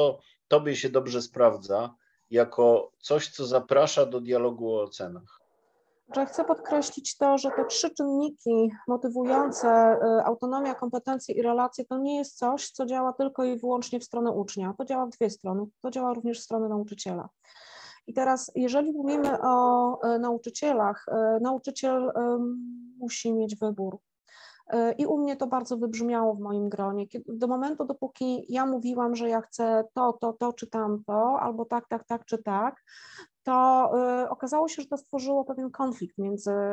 S1: tobie się dobrze sprawdza jako coś, co zaprasza do dialogu o ocenach?
S2: Że chcę podkreślić to, że te trzy czynniki motywujące, autonomia, kompetencje i relacje, to nie jest coś, co działa tylko i wyłącznie w stronę ucznia. To działa w dwie strony. To działa również w stronę nauczyciela. I teraz, jeżeli mówimy o nauczycielach, nauczyciel musi mieć wybór. I u mnie to bardzo wybrzmiało w moim gronie. Do momentu, dopóki ja mówiłam, że ja chcę to, to, to czy tamto, albo tak, tak, tak czy tak, to y, okazało się, że to stworzyło pewien konflikt między, y,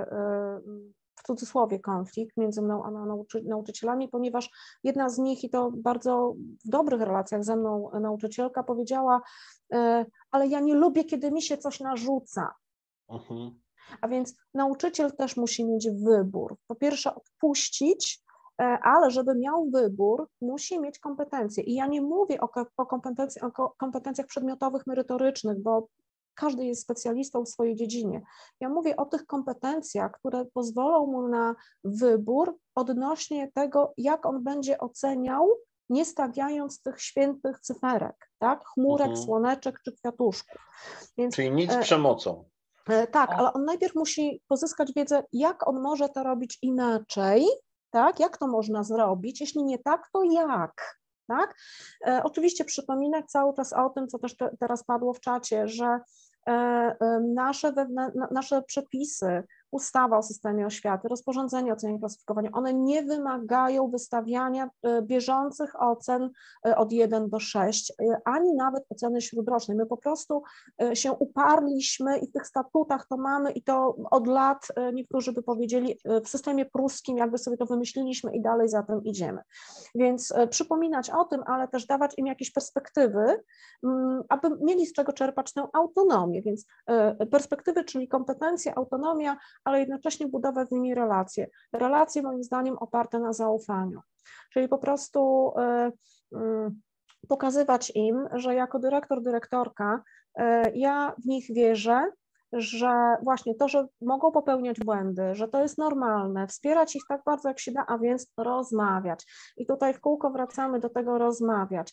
S2: w cudzysłowie konflikt między mną a nauczy, nauczycielami, ponieważ jedna z nich, i to bardzo w dobrych relacjach ze mną nauczycielka, powiedziała, y, ale ja nie lubię, kiedy mi się coś narzuca. Uh-huh. A więc nauczyciel też musi mieć wybór. Po pierwsze odpuścić, ale żeby miał wybór, musi mieć kompetencje. I ja nie mówię o, o, kompetencji, o kompetencjach przedmiotowych, merytorycznych, bo każdy jest specjalistą w swojej dziedzinie. Ja mówię o tych kompetencjach, które pozwolą mu na wybór odnośnie tego, jak on będzie oceniał, nie stawiając tych świętych cyferek, tak? Chmurek, uh-huh. słoneczek czy kwiatuszków.
S1: Więc, Czyli nic z przemocą.
S2: Tak, ale on najpierw musi pozyskać wiedzę, jak on może to robić inaczej, tak? Jak to można zrobić, jeśli nie tak, to jak, tak? E, oczywiście przypominać cały czas o tym, co też te, teraz padło w czacie, że e, e, nasze, wewnę, nasze przepisy, ustawa o systemie oświaty, rozporządzenie o ocenie klasyfikowania, one nie wymagają wystawiania bieżących ocen od jeden do sześciu, ani nawet oceny śródrocznej. My po prostu się uparliśmy i w tych statutach to mamy i to od lat, niektórzy by powiedzieli, w systemie pruskim jakby sobie to wymyśliliśmy i dalej za tym idziemy. Więc przypominać o tym, ale też dawać im jakieś perspektywy, aby mieli z czego czerpać tę autonomię. Więc perspektywy, czyli kompetencje, autonomia, ale jednocześnie budować z nimi relacje. Relacje moim zdaniem oparte na zaufaniu. Czyli po prostu y, y, pokazywać im, że jako dyrektor, dyrektorka y, ja w nich wierzę, że właśnie to, że mogą popełniać błędy, że to jest normalne, wspierać ich tak bardzo jak się da, a więc rozmawiać. I tutaj w kółko wracamy do tego rozmawiać.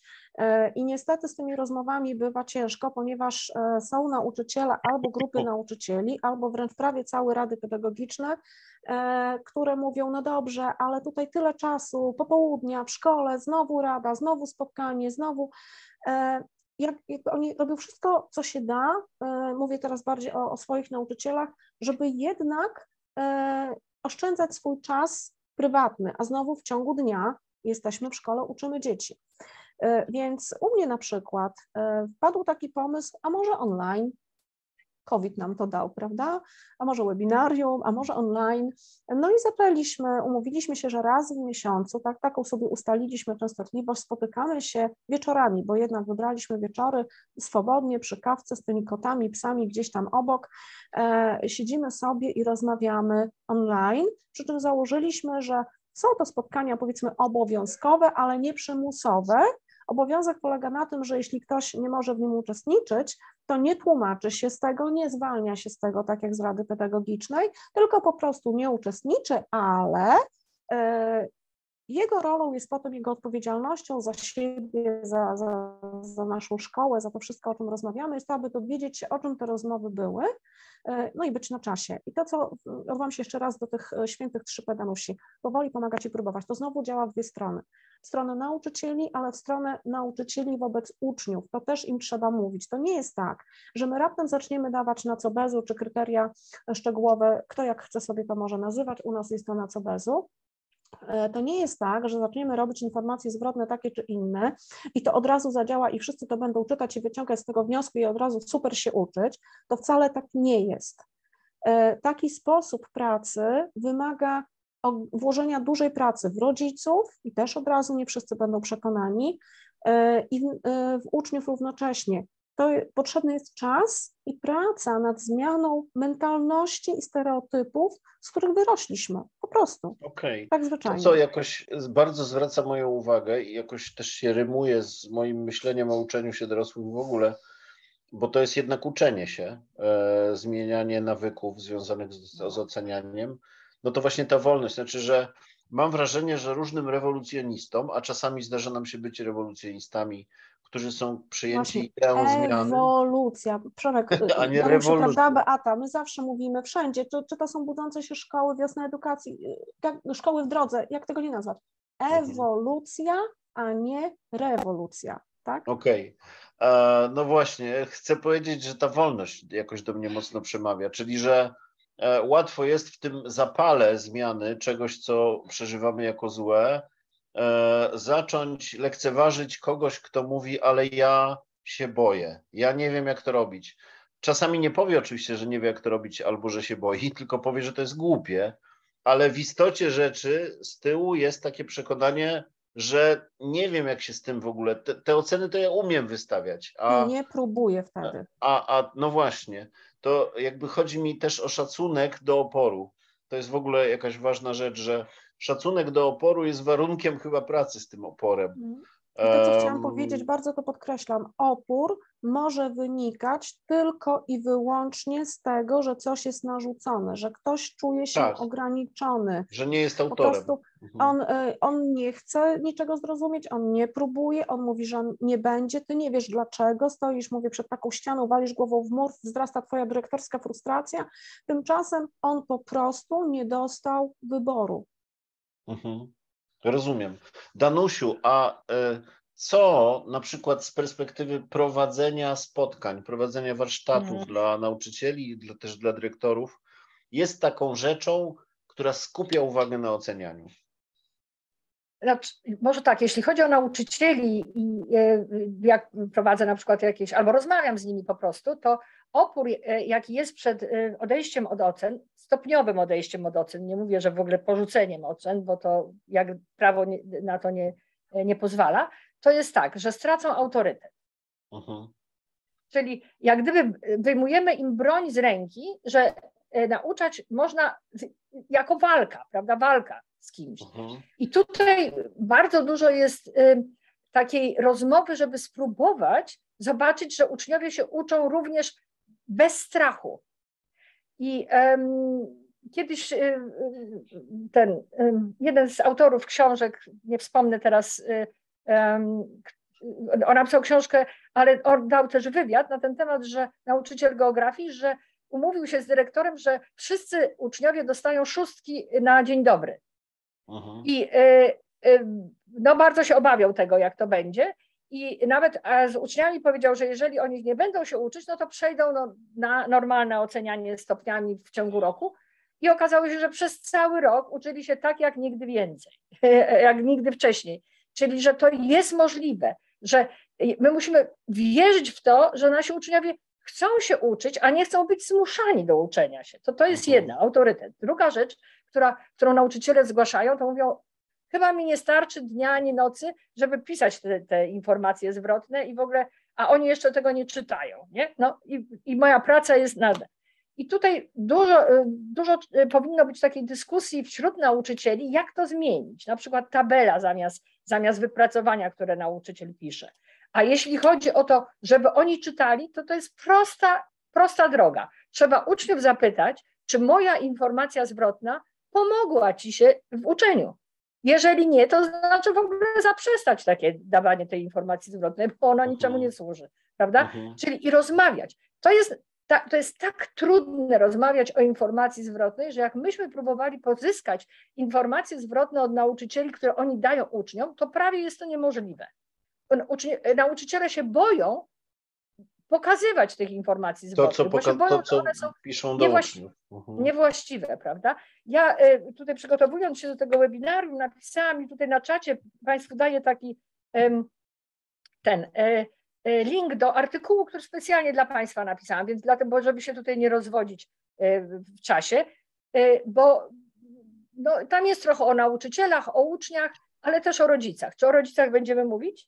S2: I niestety z tymi rozmowami bywa ciężko, ponieważ są nauczyciele albo grupy nauczycieli, albo wręcz prawie całe rady pedagogiczne, które mówią, no dobrze, ale tutaj tyle czasu, popołudnia w szkole, znowu rada, znowu spotkanie, znowu... Jak, jak oni robią wszystko, co się da, e, mówię teraz bardziej o, o swoich nauczycielach, żeby jednak e, oszczędzać swój czas prywatny, a znowu w ciągu dnia jesteśmy w szkole, uczymy dzieci. E, więc u mnie na przykład e, wpadł taki pomysł, a może online, COVID nam to dał, prawda? A może webinarium, a może online. No i zabraliśmy, umówiliśmy się, że raz w miesiącu, tak, taką sobie ustaliliśmy częstotliwość, spotykamy się wieczorami, bo jednak wybraliśmy wieczory swobodnie przy kawce z tymi kotami, psami gdzieś tam obok. E, siedzimy sobie i rozmawiamy online, przy czym założyliśmy, że są to spotkania powiedzmy obowiązkowe, ale nie przymusowe. Obowiązek polega na tym, że jeśli ktoś nie może w nim uczestniczyć, to nie tłumaczy się z tego, nie zwalnia się z tego, tak jak z Rady Pedagogicznej, tylko po prostu nie uczestniczy, ale y, jego rolą jest potem, jego odpowiedzialnością za siebie, za, za, za naszą szkołę, za to wszystko, o czym rozmawiamy, jest to, aby dowiedzieć się, o czym te rozmowy były, y, no i być na czasie. I to, co, odwołam się jeszcze raz do tych świętych trzy pedanusi, powoli pomagać i próbować, to znowu działa w dwie strony. W stronę nauczycieli, ale w stronę nauczycieli wobec uczniów. To też im trzeba mówić. To nie jest tak, że my raptem zaczniemy dawać na cobezu czy kryteria szczegółowe, kto jak chce sobie to może nazywać, u nas jest to na cobezu. To nie jest tak, że zaczniemy robić informacje zwrotne takie czy inne i to od razu zadziała i wszyscy to będą czytać i wyciągać z tego wnioski i od razu super się uczyć. To wcale tak nie jest. Taki sposób pracy wymaga włożenia dużej pracy w rodziców i też od razu nie wszyscy będą przekonani i w, w uczniów równocześnie. To potrzebny jest czas i praca nad zmianą mentalności i stereotypów, z których wyrośliśmy, po prostu.
S1: Okej.
S2: Tak zwyczajnie.
S1: To, co jakoś bardzo zwraca moją uwagę i jakoś też się rymuje z moim myśleniem o uczeniu się dorosłych w ogóle, bo to jest jednak uczenie się, e, zmienianie nawyków związanych z, z ocenianiem, no to właśnie ta wolność, znaczy, że mam wrażenie, że różnym rewolucjonistom, a czasami zdarza nam się być rewolucjonistami, którzy są przyjęci
S2: Właśnie,
S1: ideą zmiany,
S2: ewolucja. Przemek,
S1: a nie
S2: Danusiu,
S1: rewolucja.
S2: prawda, Beata, my zawsze mówimy wszędzie, czy, czy to są budzące się szkoły, wiosna edukacji, jak, szkoły w drodze, jak tego nie nazwać? Ewolucja, a nie rewolucja, tak?
S1: Okej. Okay. No właśnie, chcę powiedzieć, że ta wolność jakoś do mnie mocno przemawia, czyli że łatwo jest w tym zapale zmiany czegoś, co przeżywamy jako złe, zacząć lekceważyć kogoś, kto mówi, ale ja się boję, ja nie wiem, jak to robić. Czasami nie powie oczywiście, że nie wie, jak to robić, albo że się boi, tylko powie, że to jest głupie, ale w istocie rzeczy z tyłu jest takie przekonanie, że nie wiem, jak się z tym w ogóle, te, te oceny to ja umiem wystawiać. A,
S2: I nie próbuję wtedy.
S1: A, a no właśnie, to jakby chodzi mi też o szacunek do oporu. To jest w ogóle jakaś ważna rzecz, że szacunek do oporu jest warunkiem chyba pracy z tym oporem.
S2: I to, co chciałam powiedzieć, bardzo to podkreślam, opór może wynikać tylko i wyłącznie z tego, że coś jest narzucone, że ktoś czuje się
S1: tak,
S2: ograniczony.
S1: Że nie jest autorem.
S2: Po prostu on, on nie chce niczego zrozumieć, on nie próbuje, on mówi, że on nie będzie, ty nie wiesz dlaczego, stoisz, mówię, przed taką ścianą, walisz głową w mur, wzrasta twoja dyrektorska frustracja, tymczasem on po prostu nie dostał wyboru.
S1: Mhm. Rozumiem. Danusiu, a co na przykład z perspektywy prowadzenia spotkań, prowadzenia warsztatów mm. dla nauczycieli, dla, też dla dyrektorów, jest taką rzeczą, która skupia uwagę na ocenianiu?
S4: Znaczy, może tak, jeśli chodzi o nauczycieli i jak prowadzę na przykład jakieś, albo rozmawiam z nimi po prostu, to opór, jaki jest przed odejściem od ocen, stopniowym odejściem od ocen, nie mówię, że w ogóle porzuceniem ocen, bo to jak prawo nie, na to nie, nie pozwala, to jest tak, że stracą autorytet. Uh-huh. Czyli jak gdyby wyjmujemy im broń z ręki, że nauczać można jako walka, prawda, walka z kimś. Uh-huh. I tutaj bardzo dużo jest y, takiej rozmowy, żeby spróbować zobaczyć, że uczniowie się uczą również bez strachu. I um, kiedyś y, ten y, jeden z autorów książek, nie wspomnę teraz, y, um, on napisał książkę, ale on dał też wywiad na ten temat, że nauczyciel geografii, że umówił się z dyrektorem, że wszyscy uczniowie dostają szóstki na dzień dobry. Uh-huh. I y, y, no bardzo się obawiał tego, jak to będzie. I nawet z uczniami powiedział, że jeżeli oni nie będą się uczyć, no to przejdą no, na normalne ocenianie stopniami w ciągu roku. I okazało się, że przez cały rok uczyli się tak, jak nigdy więcej, jak nigdy wcześniej. Czyli, że to jest możliwe, że my musimy wierzyć w to, że nasi uczniowie chcą się uczyć, a nie chcą być zmuszani do uczenia się. To, to jest jedna, autorytet. Druga rzecz, która, którą nauczyciele zgłaszają, to mówią, chyba mi nie starczy dnia ani nocy, żeby pisać te, te informacje zwrotne i w ogóle, a oni jeszcze tego nie czytają, nie? No i, i moja praca jest nade. I tutaj dużo, dużo powinno być takiej dyskusji wśród nauczycieli, jak to zmienić. Na przykład tabela zamiast, zamiast wypracowania, które nauczyciel pisze. A jeśli chodzi o to, żeby oni czytali, to to jest prosta, prosta droga. Trzeba uczniów zapytać, czy moja informacja zwrotna pomogła ci się w uczeniu. Jeżeli nie, to znaczy w ogóle zaprzestać takie dawanie tej informacji zwrotnej, bo ona niczemu nie służy, prawda? Uh-huh. Czyli i rozmawiać. To jest, ta, to jest tak trudne rozmawiać o informacji zwrotnej, że jak myśmy próbowali pozyskać informacje zwrotne od nauczycieli, które oni dają uczniom, to prawie jest to niemożliwe. Ucznie, nauczyciele się boją pokazywać tych informacji zwrotnych,
S1: to, co
S4: bo się boją,
S1: to, co
S4: że one są
S1: piszą do
S4: niewłaściwe, uh-huh. niewłaściwe, prawda? Ja tutaj przygotowując się do tego webinarium napisałam i tutaj na czacie Państwu daję taki ten link do artykułu, który specjalnie dla Państwa napisałam, więc dlatego, żeby się tutaj nie rozwodzić w czasie, bo no, tam jest trochę o nauczycielach, o uczniach, ale też o rodzicach. Czy o rodzicach będziemy mówić?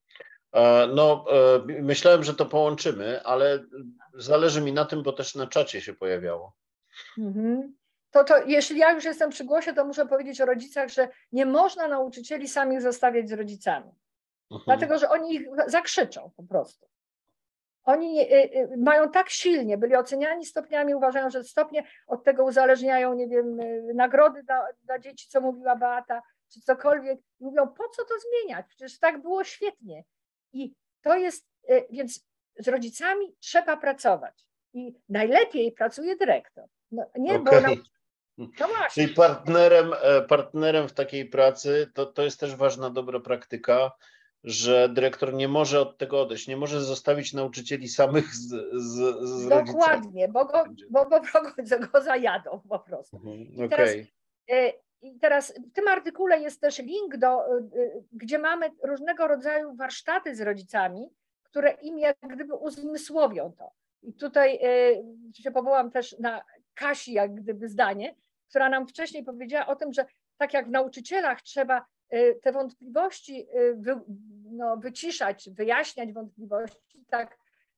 S1: No, myślałem, że to połączymy, ale zależy mi na tym, bo też na czacie się pojawiało.
S4: Mhm. To, to jeśli ja już jestem przy głosie, to muszę powiedzieć o rodzicach, że nie można nauczycieli samych zostawiać z rodzicami, mhm. dlatego że oni ich zakrzyczą po prostu. Oni y, y, mają tak silnie, byli oceniani stopniami, uważają, że stopnie od tego uzależniają, nie wiem, y, nagrody dla, dla dzieci, co mówiła Beata, czy cokolwiek. I mówią, po co to zmieniać? Przecież tak było świetnie. I to jest, y, więc z rodzicami trzeba pracować. I najlepiej pracuje dyrektor. No, nie,
S1: okay.
S4: bo nam, no właśnie.
S1: Czyli partnerem, partnerem w takiej pracy, to, to jest też ważna, dobra praktyka, że dyrektor nie może od tego odejść, nie może zostawić nauczycieli samych z, z, z
S4: Dokładnie, bo go, bo, bo, bo go zajadą po prostu.
S1: Mhm,
S4: I, teraz,
S1: okay.
S4: I teraz w tym artykule jest też link, do, gdzie mamy różnego rodzaju warsztaty z rodzicami, które im jak gdyby uzmysłowią to. I tutaj się powołam też na Kasi jak gdyby zdanie, która nam wcześniej powiedziała o tym, że tak jak w nauczycielach trzeba te wątpliwości wy, no, wyciszać, wyjaśniać wątpliwości, tak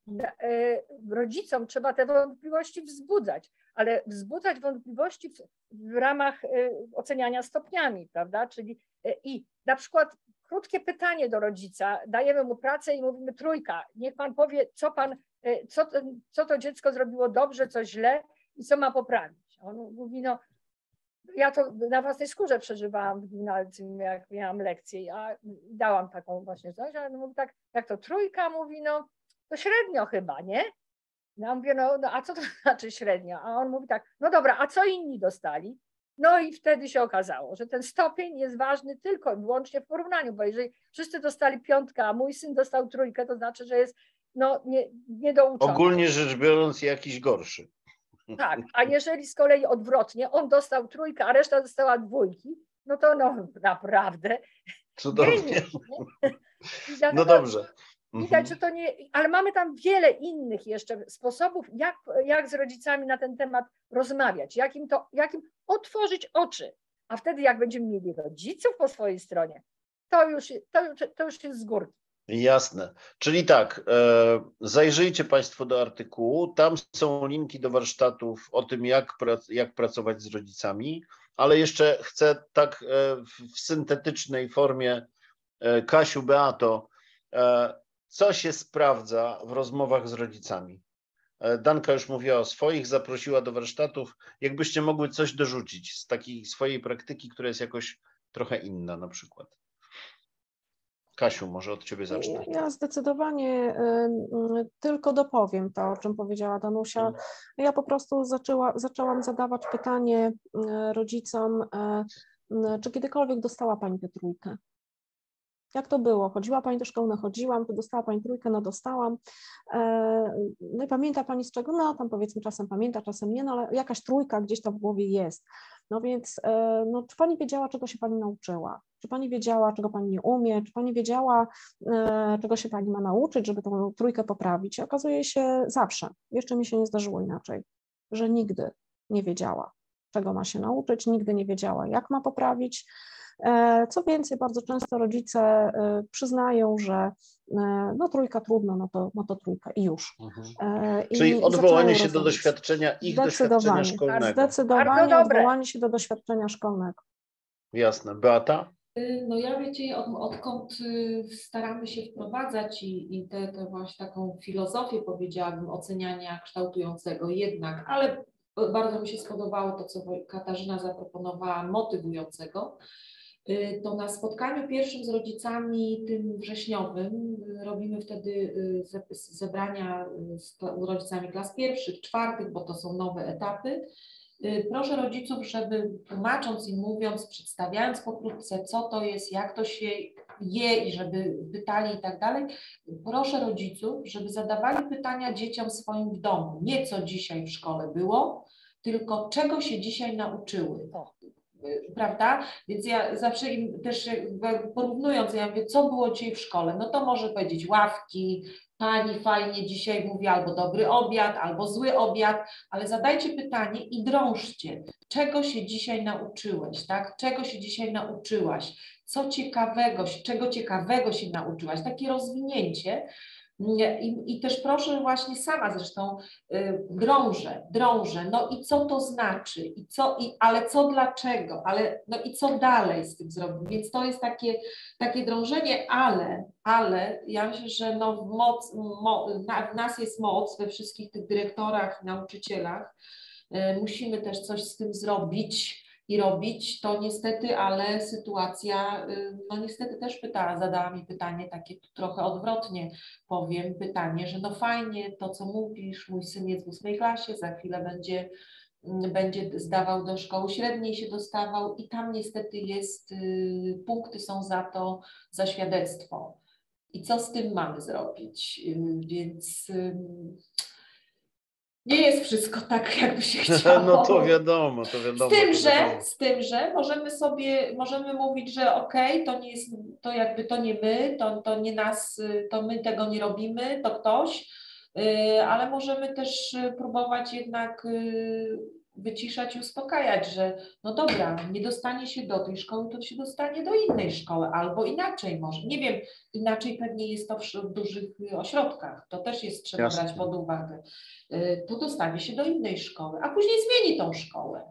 S4: rodzicom trzeba te wątpliwości wzbudzać, ale wzbudzać wątpliwości w, w ramach oceniania stopniami, prawda? Czyli i na przykład krótkie pytanie do rodzica, dajemy mu pracę i mówimy trójka, niech pan powie, co pan, co, co to dziecko zrobiło dobrze, co źle i co ma poprawić. On mówi, no ja to na własnej skórze przeżywałam w gimnazjum, jak miałam lekcję, a dałam taką właśnie coś, ale mówi tak, jak to trójka, mówi, no to średnio chyba, nie? Ja mówię, no, no a co to znaczy średnio? A on mówi tak, no dobra, a co inni dostali? No i wtedy się okazało, że ten stopień jest ważny tylko i wyłącznie w porównaniu, bo jeżeli wszyscy dostali piątkę, a mój syn dostał trójkę, to znaczy, że jest no, nie, niedouczony.
S1: Ogólnie rzecz biorąc jakiś gorszy.
S4: Tak, a jeżeli z kolei odwrotnie, on dostał trójkę, a reszta dostała dwójki, no to no naprawdę
S1: cudownie.
S4: Dlatego
S1: no dobrze.
S4: Widać, że to nie, ale mamy tam wiele innych jeszcze sposobów, jak, jak z rodzicami na ten temat rozmawiać, jak im, to, jak im otworzyć oczy, a wtedy jak będziemy mieli rodziców po swojej stronie, to już, to, to już jest z górki.
S1: Jasne. Czyli tak, e, zajrzyjcie Państwo do artykułu, tam są linki do warsztatów o tym, jak, prac, jak pracować z rodzicami, ale jeszcze chcę tak e, w, w syntetycznej formie, e, Kasiu, Beato, e, co się sprawdza w rozmowach z rodzicami? E, Danka już mówiła o swoich, zaprosiła do warsztatów. Jakbyście mogły coś dorzucić z takiej swojej praktyki, która jest jakoś trochę inna na przykład. Kasiu, może od Ciebie zacznę.
S2: Ja zdecydowanie y, tylko dopowiem to, o czym powiedziała Danusia. Ja po prostu zaczęła, zaczęłam zadawać pytanie y, rodzicom, y, y, czy kiedykolwiek dostała Pani tę trójkę? Jak to było? Chodziła Pani do szkoły? No chodziłam, to dostała Pani trójkę? No dostałam. No i pamięta Pani z czego? No tam powiedzmy czasem pamięta, czasem nie, no ale jakaś trójka gdzieś tam w głowie jest. No więc no, czy Pani wiedziała, czego się Pani nauczyła? Czy Pani wiedziała, czego Pani nie umie? Czy Pani wiedziała, czego się Pani ma nauczyć, żeby tą trójkę poprawić? I okazuje się zawsze, jeszcze mi się nie zdarzyło inaczej, że nigdy nie wiedziała, czego ma się nauczyć, nigdy nie wiedziała, jak ma poprawić. Co więcej, bardzo często rodzice przyznają, że no trójka trudno, no to, no to trójka i już.
S1: Mhm.
S2: I
S1: Czyli odwołanie się
S2: rozmawiać.
S1: do doświadczenia, ich doświadczenia szkolnego.
S2: Zdecydowanie odwołanie się do doświadczenia szkolnego.
S1: Jasne. Beata?
S3: No ja wiecie, od, odkąd staramy się wprowadzać i, i tę te, te właśnie taką filozofię, powiedziałabym, oceniania kształtującego jednak, ale bardzo mi się spodobało to, co Katarzyna zaproponowała, motywującego, to na spotkaniu pierwszym z rodzicami, tym wrześniowym, robimy wtedy zebrania z rodzicami klas pierwszych, czwartych, bo to są nowe etapy. Proszę rodziców, żeby tłumacząc im, mówiąc, przedstawiając pokrótce, co to jest, jak to się je i żeby pytali i tak dalej, proszę rodziców, żeby zadawali pytania dzieciom swoim w domu. Nie co dzisiaj w szkole było, tylko czego się dzisiaj nauczyły. Prawda? Więc ja zawsze im też porównując, ja mówię, co było dzisiaj w szkole, no to może powiedzieć ławki, pani fajnie dzisiaj mówi albo dobry obiad, albo zły obiad, ale zadajcie pytanie i drążcie, czego się dzisiaj nauczyłeś, tak? Czego się dzisiaj nauczyłaś, co ciekawego, czego ciekawego się nauczyłaś, takie rozwinięcie, I, I też proszę właśnie sama zresztą y, drążę, drążę, no i co to znaczy, i co, i, ale co dlaczego, ale no i co dalej z tym zrobić, więc to jest takie, takie drążenie, ale, ale ja myślę, że no w, moc, mo, na, w nas jest moc we wszystkich tych dyrektorach, nauczycielach, y, musimy też coś z tym zrobić i robić, to niestety, ale sytuacja, no niestety też pyta, zadała mi pytanie takie trochę odwrotnie, powiem pytanie, że no fajnie to, co mówisz, mój syn jest w ósmej klasie, za chwilę będzie, będzie zdawał do szkoły średniej, się dostawał i tam niestety jest, punkty są za to, za świadectwo. I co z tym mamy zrobić? Więc nie jest wszystko tak, jakby się chciało.
S1: No to wiadomo, to wiadomo.
S3: Z tym,
S1: to
S3: że,
S1: wiadomo. z
S3: tym, że możemy sobie, możemy mówić, że okej, okay, to nie jest, to jakby to nie my, to, to nie nas, to my tego nie robimy, to ktoś, ale możemy też próbować jednak wyciszać i uspokajać, że no dobra, nie dostanie się do tej szkoły, to się dostanie do innej szkoły, albo inaczej może. Nie wiem, inaczej pewnie jest to w dużych ośrodkach, to też jest trzeba
S1: Jasne.
S3: brać pod uwagę. To dostanie się do innej szkoły, a później zmieni tą szkołę.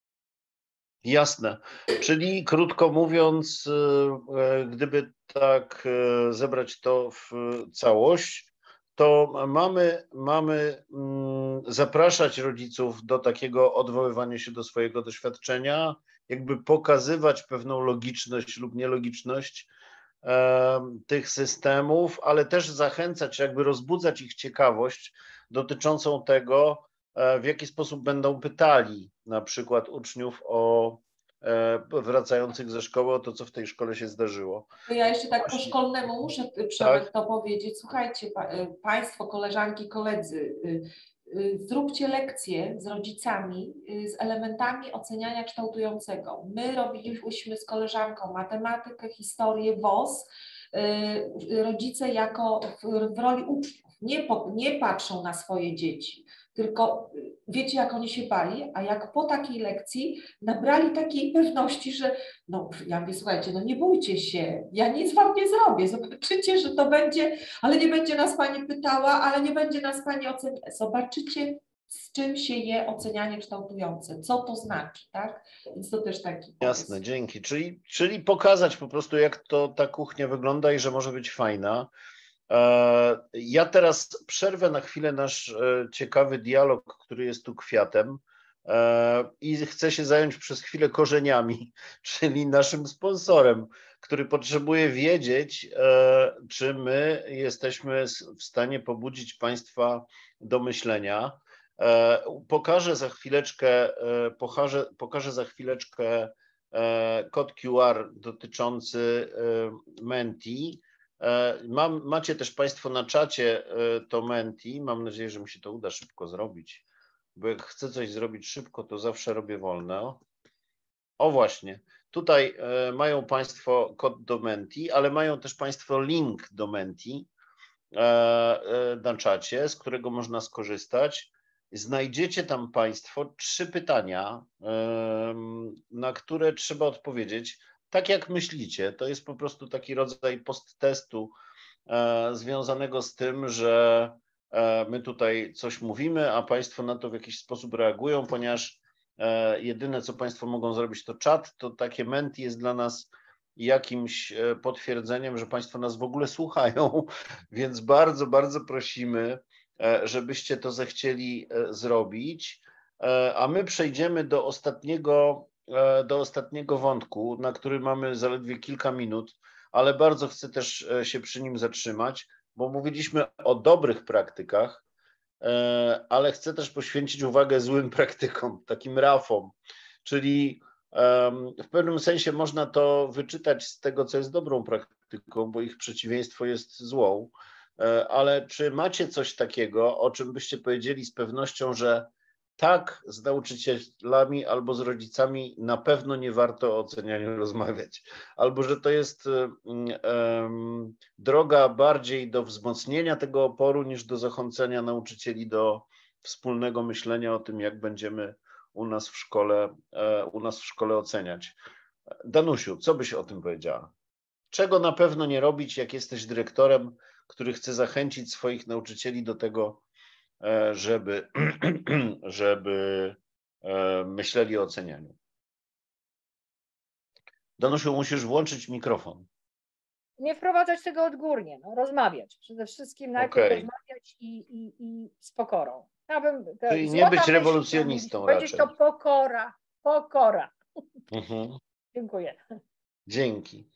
S1: Jasne. Czyli krótko mówiąc, gdyby tak zebrać to w całość, to mamy, mamy zapraszać rodziców do takiego odwoływania się do swojego doświadczenia, jakby pokazywać pewną logiczność lub nielogiczność tych systemów, ale też zachęcać, jakby rozbudzać ich ciekawość dotyczącą tego, w jaki sposób będą pytali na przykład uczniów o wracających ze szkoły o to, co w tej szkole się zdarzyło.
S3: To ja jeszcze tak po szkolnemu muszę, Przemek, tak? to powiedzieć. Słuchajcie, pa, Państwo, koleżanki, koledzy, zróbcie lekcje z rodzicami z elementami oceniania kształtującego. My robiliśmy z koleżanką matematykę, historię, W O S, rodzice jako w, w roli uczniów. Nie, po, nie patrzą na swoje dzieci, tylko wiecie, jak oni się bali, a jak po takiej lekcji nabrali takiej pewności, że no ja mówię, słuchajcie, no nie bójcie się, ja nic wam nie zrobię, zobaczycie, że to będzie, ale nie będzie nas pani pytała, ale nie będzie nas pani oceniać. Zobaczycie, z czym się je ocenianie kształtujące, co to znaczy, tak? Więc to też taki pomysł.
S1: Jasne, dzięki. Czyli, czyli pokazać po prostu, jak to ta kuchnia wygląda i że może być fajna. Ja teraz przerwę na chwilę nasz ciekawy dialog, który jest tu kwiatem, i chcę się zająć przez chwilę korzeniami, czyli naszym sponsorem, który potrzebuje wiedzieć, czy my jesteśmy w stanie pobudzić Państwa do myślenia. Pokażę za chwileczkę, pokażę, pokażę za chwileczkę kod Q R dotyczący Menti. Mam, macie też Państwo na czacie to Menti. Mam nadzieję, że mi się to uda szybko zrobić, bo jak chcę coś zrobić szybko, to zawsze robię wolno. O właśnie, tutaj mają Państwo kod do Menti, ale mają też Państwo link do Menti na czacie, z którego można skorzystać. Znajdziecie tam Państwo trzy pytania, na które trzeba odpowiedzieć tak, jak myślicie. To jest po prostu taki rodzaj post-testu związanego z tym, że my tutaj coś mówimy, a Państwo na to w jakiś sposób reagują, ponieważ jedyne, co Państwo mogą zrobić, to czat. To takie Menti jest dla nas jakimś potwierdzeniem, że Państwo nas w ogóle słuchają, więc bardzo, bardzo prosimy, żebyście to zechcieli zrobić, a my przejdziemy do ostatniego, do ostatniego wątku, na który mamy zaledwie kilka minut, ale bardzo chcę też się przy nim zatrzymać, bo mówiliśmy o dobrych praktykach, ale chcę też poświęcić uwagę złym praktykom, takim rafom, czyli w pewnym sensie można to wyczytać z tego, co jest dobrą praktyką, bo ich przeciwieństwo jest złą. Ale czy macie coś takiego, o czym byście powiedzieli z pewnością, że tak, z nauczycielami albo z rodzicami na pewno nie warto o ocenianiu rozmawiać, albo że to jest um, droga bardziej do wzmocnienia tego oporu niż do zachęcenia nauczycieli do wspólnego myślenia o tym, jak będziemy u nas w szkole, u nas w szkole oceniać. Danusiu, co byś o tym powiedziała? Czego na pewno nie robić, jak jesteś dyrektorem, który chce zachęcić swoich nauczycieli do tego, żeby, żeby myśleli o ocenianiu. Danusiu, musisz włączyć mikrofon.
S4: Nie wprowadzać tego odgórnie, no, rozmawiać. Przede wszystkim najpierw
S1: Okay.
S4: rozmawiać i, i, i z pokorą. Ja bym,
S1: Czyli nie być rewolucjonistą
S4: myśl, powiedzieć
S1: raczej.
S4: to pokora, pokora.
S1: Mhm.
S4: Dziękuję.
S1: Dzięki.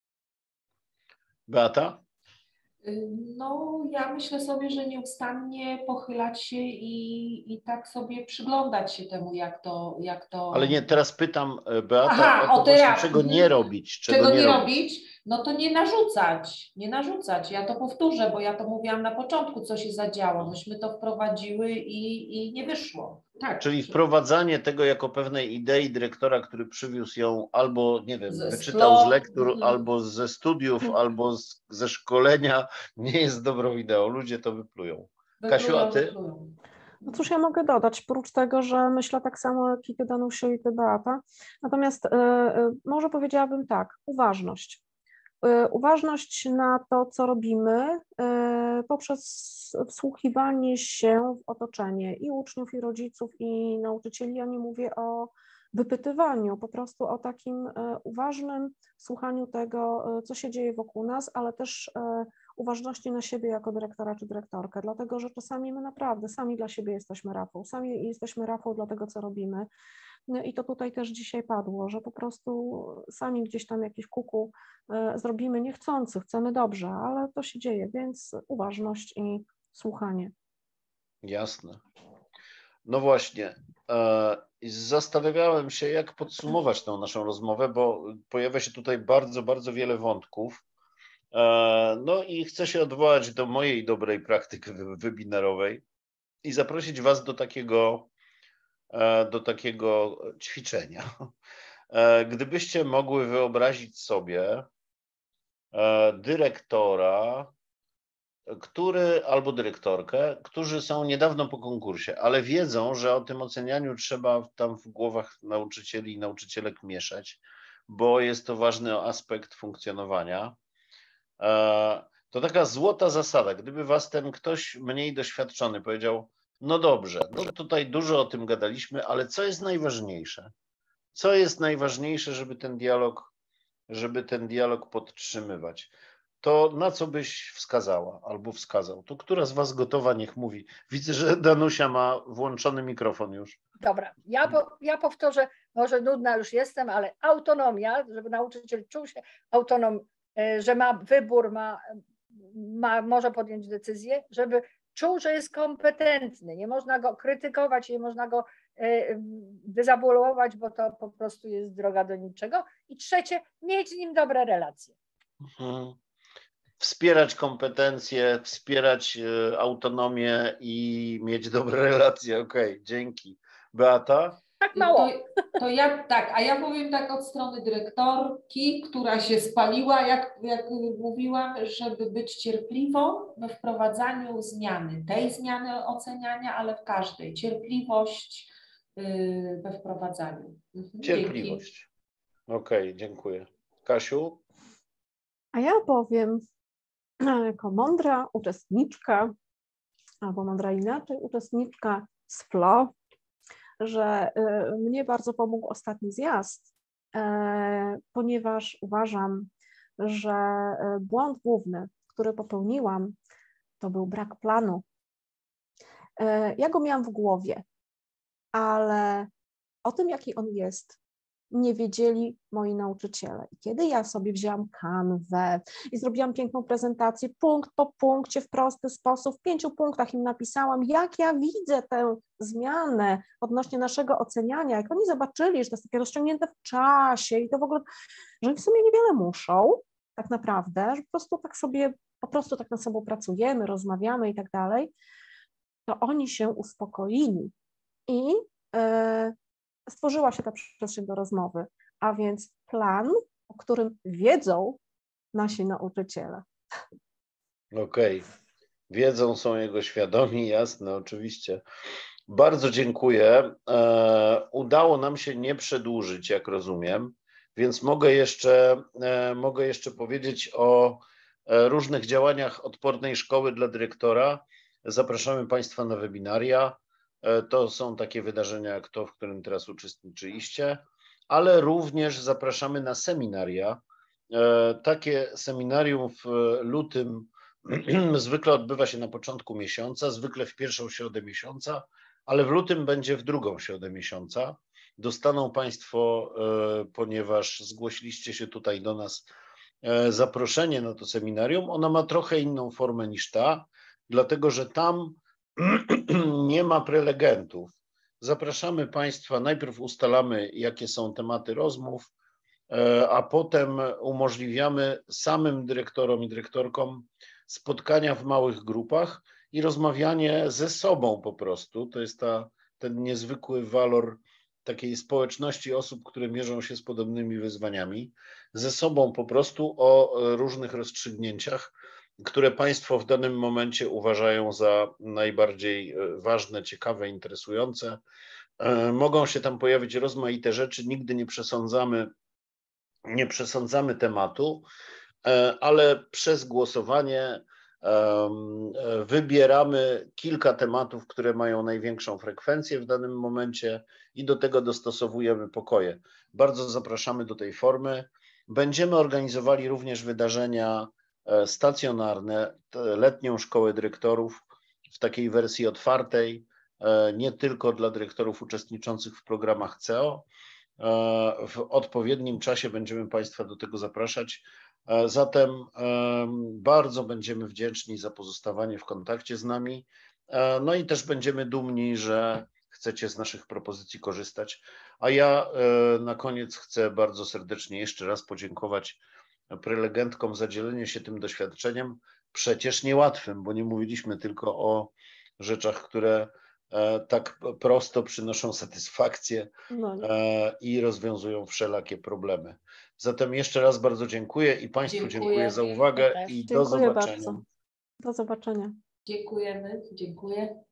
S1: Beata?
S3: No, ja myślę sobie, że nieustannie pochylać się i, i tak sobie przyglądać się temu, jak to, jak to...
S1: Ale nie, teraz pytam, Beata,
S3: Aha,
S1: o to
S3: o teraz.
S1: właśnie, czego nie robić.
S3: Czego,
S1: czego
S3: nie,
S1: nie
S3: robić?
S1: robić,
S3: no to nie narzucać, nie narzucać. Ja to powtórzę, bo ja to mówiłam na początku, co się zadziało. Myśmy to wprowadziły i, i nie wyszło. Tak.
S1: Czyli wprowadzanie tego jako pewnej idei dyrektora, który przywiózł ją albo, nie wiem,
S3: Ze
S1: wyczytał
S3: splo-
S1: z lektur,
S3: mhm.
S1: albo ze studiów, albo z, ze szkolenia, nie jest dobrą ideą. Ludzie to wyplują.
S3: Wyplują,
S1: Kasiu, a ty?
S3: wyplują.
S2: No cóż ja mogę dodać, prócz tego, że myślę tak samo jak i ty, Danusiu, i ty, Beata. Natomiast y, y, może powiedziałabym tak, uważność. Y, uważność na to, co robimy y, poprzez wsłuchiwanie się w otoczenie i uczniów, i rodziców, i nauczycieli. Ja nie mówię o wypytywaniu, po prostu o takim y, uważnym słuchaniu tego, y, co się dzieje wokół nas, ale też y, uważności na siebie jako dyrektora czy dyrektorkę, dlatego że czasami my naprawdę sami dla siebie jesteśmy Rafał, sami jesteśmy Rafał dla tego, co robimy. I to tutaj też dzisiaj padło, że po prostu sami gdzieś tam jakieś kuku zrobimy niechcący, chcemy dobrze, ale to się dzieje, więc uważność i słuchanie.
S1: Jasne. No właśnie. Zastanawiałem się, jak podsumować tę naszą rozmowę, bo pojawia się tutaj bardzo, bardzo wiele wątków. No i chcę się odwołać do mojej dobrej praktyki webinarowej i zaprosić Was do takiego, do takiego ćwiczenia. Gdybyście mogły wyobrazić sobie dyrektora, który albo dyrektorkę, którzy są niedawno po konkursie, ale wiedzą, że o tym ocenianiu trzeba tam w głowach nauczycieli i nauczycielek mieszać, bo jest to ważny aspekt funkcjonowania. To taka złota zasada. Gdyby was ten ktoś mniej doświadczony powiedział, no dobrze, no tutaj dużo o tym gadaliśmy, ale co jest najważniejsze? Co jest najważniejsze, żeby ten dialog, żeby ten dialog podtrzymywać? To na co byś wskazała albo wskazał? To która z was gotowa, niech mówi. Widzę, że Danusia ma włączony mikrofon już.
S4: Dobra, ja, po, ja powtórzę, może nudna już jestem, ale autonomia, żeby nauczyciel czuł się autonom, że ma wybór, ma, ma, może podjąć decyzję, żeby czuł, że jest kompetentny, nie można go krytykować, nie można go dezawuować, bo to po prostu jest droga do niczego. I trzecie, mieć z nim dobre relacje.
S1: Mhm. Wspierać kompetencje, wspierać autonomię i mieć dobre relacje. Okej, okay, dzięki. Beata?
S4: Tak mało.
S3: To, to ja tak, a ja powiem tak od strony dyrektorki, która się spaliła, jak, jak mówiłam, żeby być cierpliwą we wprowadzaniu zmiany, tej zmiany oceniania, ale w każdej. Cierpliwość yy, we wprowadzaniu. Mhm,
S1: cierpliwość. Okej, okay, dziękuję. Kasiu?
S2: A ja powiem, jako mądra uczestniczka, albo mądra inaczej, uczestniczka z F L O, że mnie bardzo pomógł ostatni zjazd, ponieważ uważam, że błąd główny, który popełniłam, to był brak planu. Ja go miałam w głowie, ale o tym, jaki on jest, nie wiedzieli moi nauczyciele. I kiedy ja sobie wzięłam kanwę i zrobiłam piękną prezentację, punkt po punkcie, w prosty sposób, w pięciu punktach im napisałam, jak ja widzę tę zmianę odnośnie naszego oceniania, jak oni zobaczyli, że to jest takie rozciągnięte w czasie i to w ogóle, że oni w sumie niewiele muszą, tak naprawdę, że po prostu tak sobie, po prostu tak nad sobą pracujemy, rozmawiamy i tak dalej, to oni się uspokoili i yy, stworzyła się ta przestrzeń do rozmowy, a więc plan, o którym wiedzą nasi nauczyciele.
S1: Okej, okay. Wiedzą, są jego świadomi, jasne, oczywiście. Bardzo dziękuję. E, udało nam się nie przedłużyć, jak rozumiem, więc mogę jeszcze, e, mogę jeszcze powiedzieć o różnych działaniach odpornej szkoły dla dyrektora. Zapraszamy Państwa na webinaria. To są takie wydarzenia jak to, w którym teraz uczestniczyliście, ale również zapraszamy na seminaria. Takie seminarium w lutym zwykle odbywa się na początku miesiąca, zwykle w pierwszą środę miesiąca, ale w lutym będzie w drugą środę miesiąca. Dostaną Państwo, ponieważ zgłosiliście się tutaj do nas, zaproszenie na to seminarium. Ona ma trochę inną formę niż ta, dlatego że tam nie ma prelegentów. Zapraszamy Państwa, najpierw ustalamy, jakie są tematy rozmów, a potem umożliwiamy samym dyrektorom i dyrektorkom spotkania w małych grupach i rozmawianie ze sobą po prostu. To jest ta, ten niezwykły walor takiej społeczności osób, które mierzą się z podobnymi wyzwaniami, ze sobą po prostu o różnych rozstrzygnięciach, które Państwo w danym momencie uważają za najbardziej ważne, ciekawe, interesujące. Mogą się tam pojawić rozmaite rzeczy, nigdy nie przesądzamy, nie przesądzamy tematu, ale przez głosowanie wybieramy kilka tematów, które mają największą frekwencję w danym momencie i do tego dostosowujemy pokoje. Bardzo zapraszamy do tej formy. Będziemy organizowali również wydarzenia stacjonarne, letnią szkołę dyrektorów w takiej wersji otwartej, nie tylko dla dyrektorów uczestniczących w programach C E O. W odpowiednim czasie będziemy Państwa do tego zapraszać. Zatem bardzo będziemy wdzięczni za pozostawanie w kontakcie z nami. No i też będziemy dumni, że chcecie z naszych propozycji korzystać. A ja na koniec chcę bardzo serdecznie jeszcze raz podziękować prelegentkom za dzielenie się tym doświadczeniem, przecież niełatwym, bo nie mówiliśmy tylko o rzeczach, które tak prosto przynoszą satysfakcję
S2: no
S1: i rozwiązują wszelakie problemy. Zatem jeszcze raz bardzo dziękuję i Państwu dziękuję, dziękuję za uwagę i
S2: dziękuję
S1: do zobaczenia.
S2: Bardzo. Do zobaczenia.
S3: Dziękujemy, dziękuję.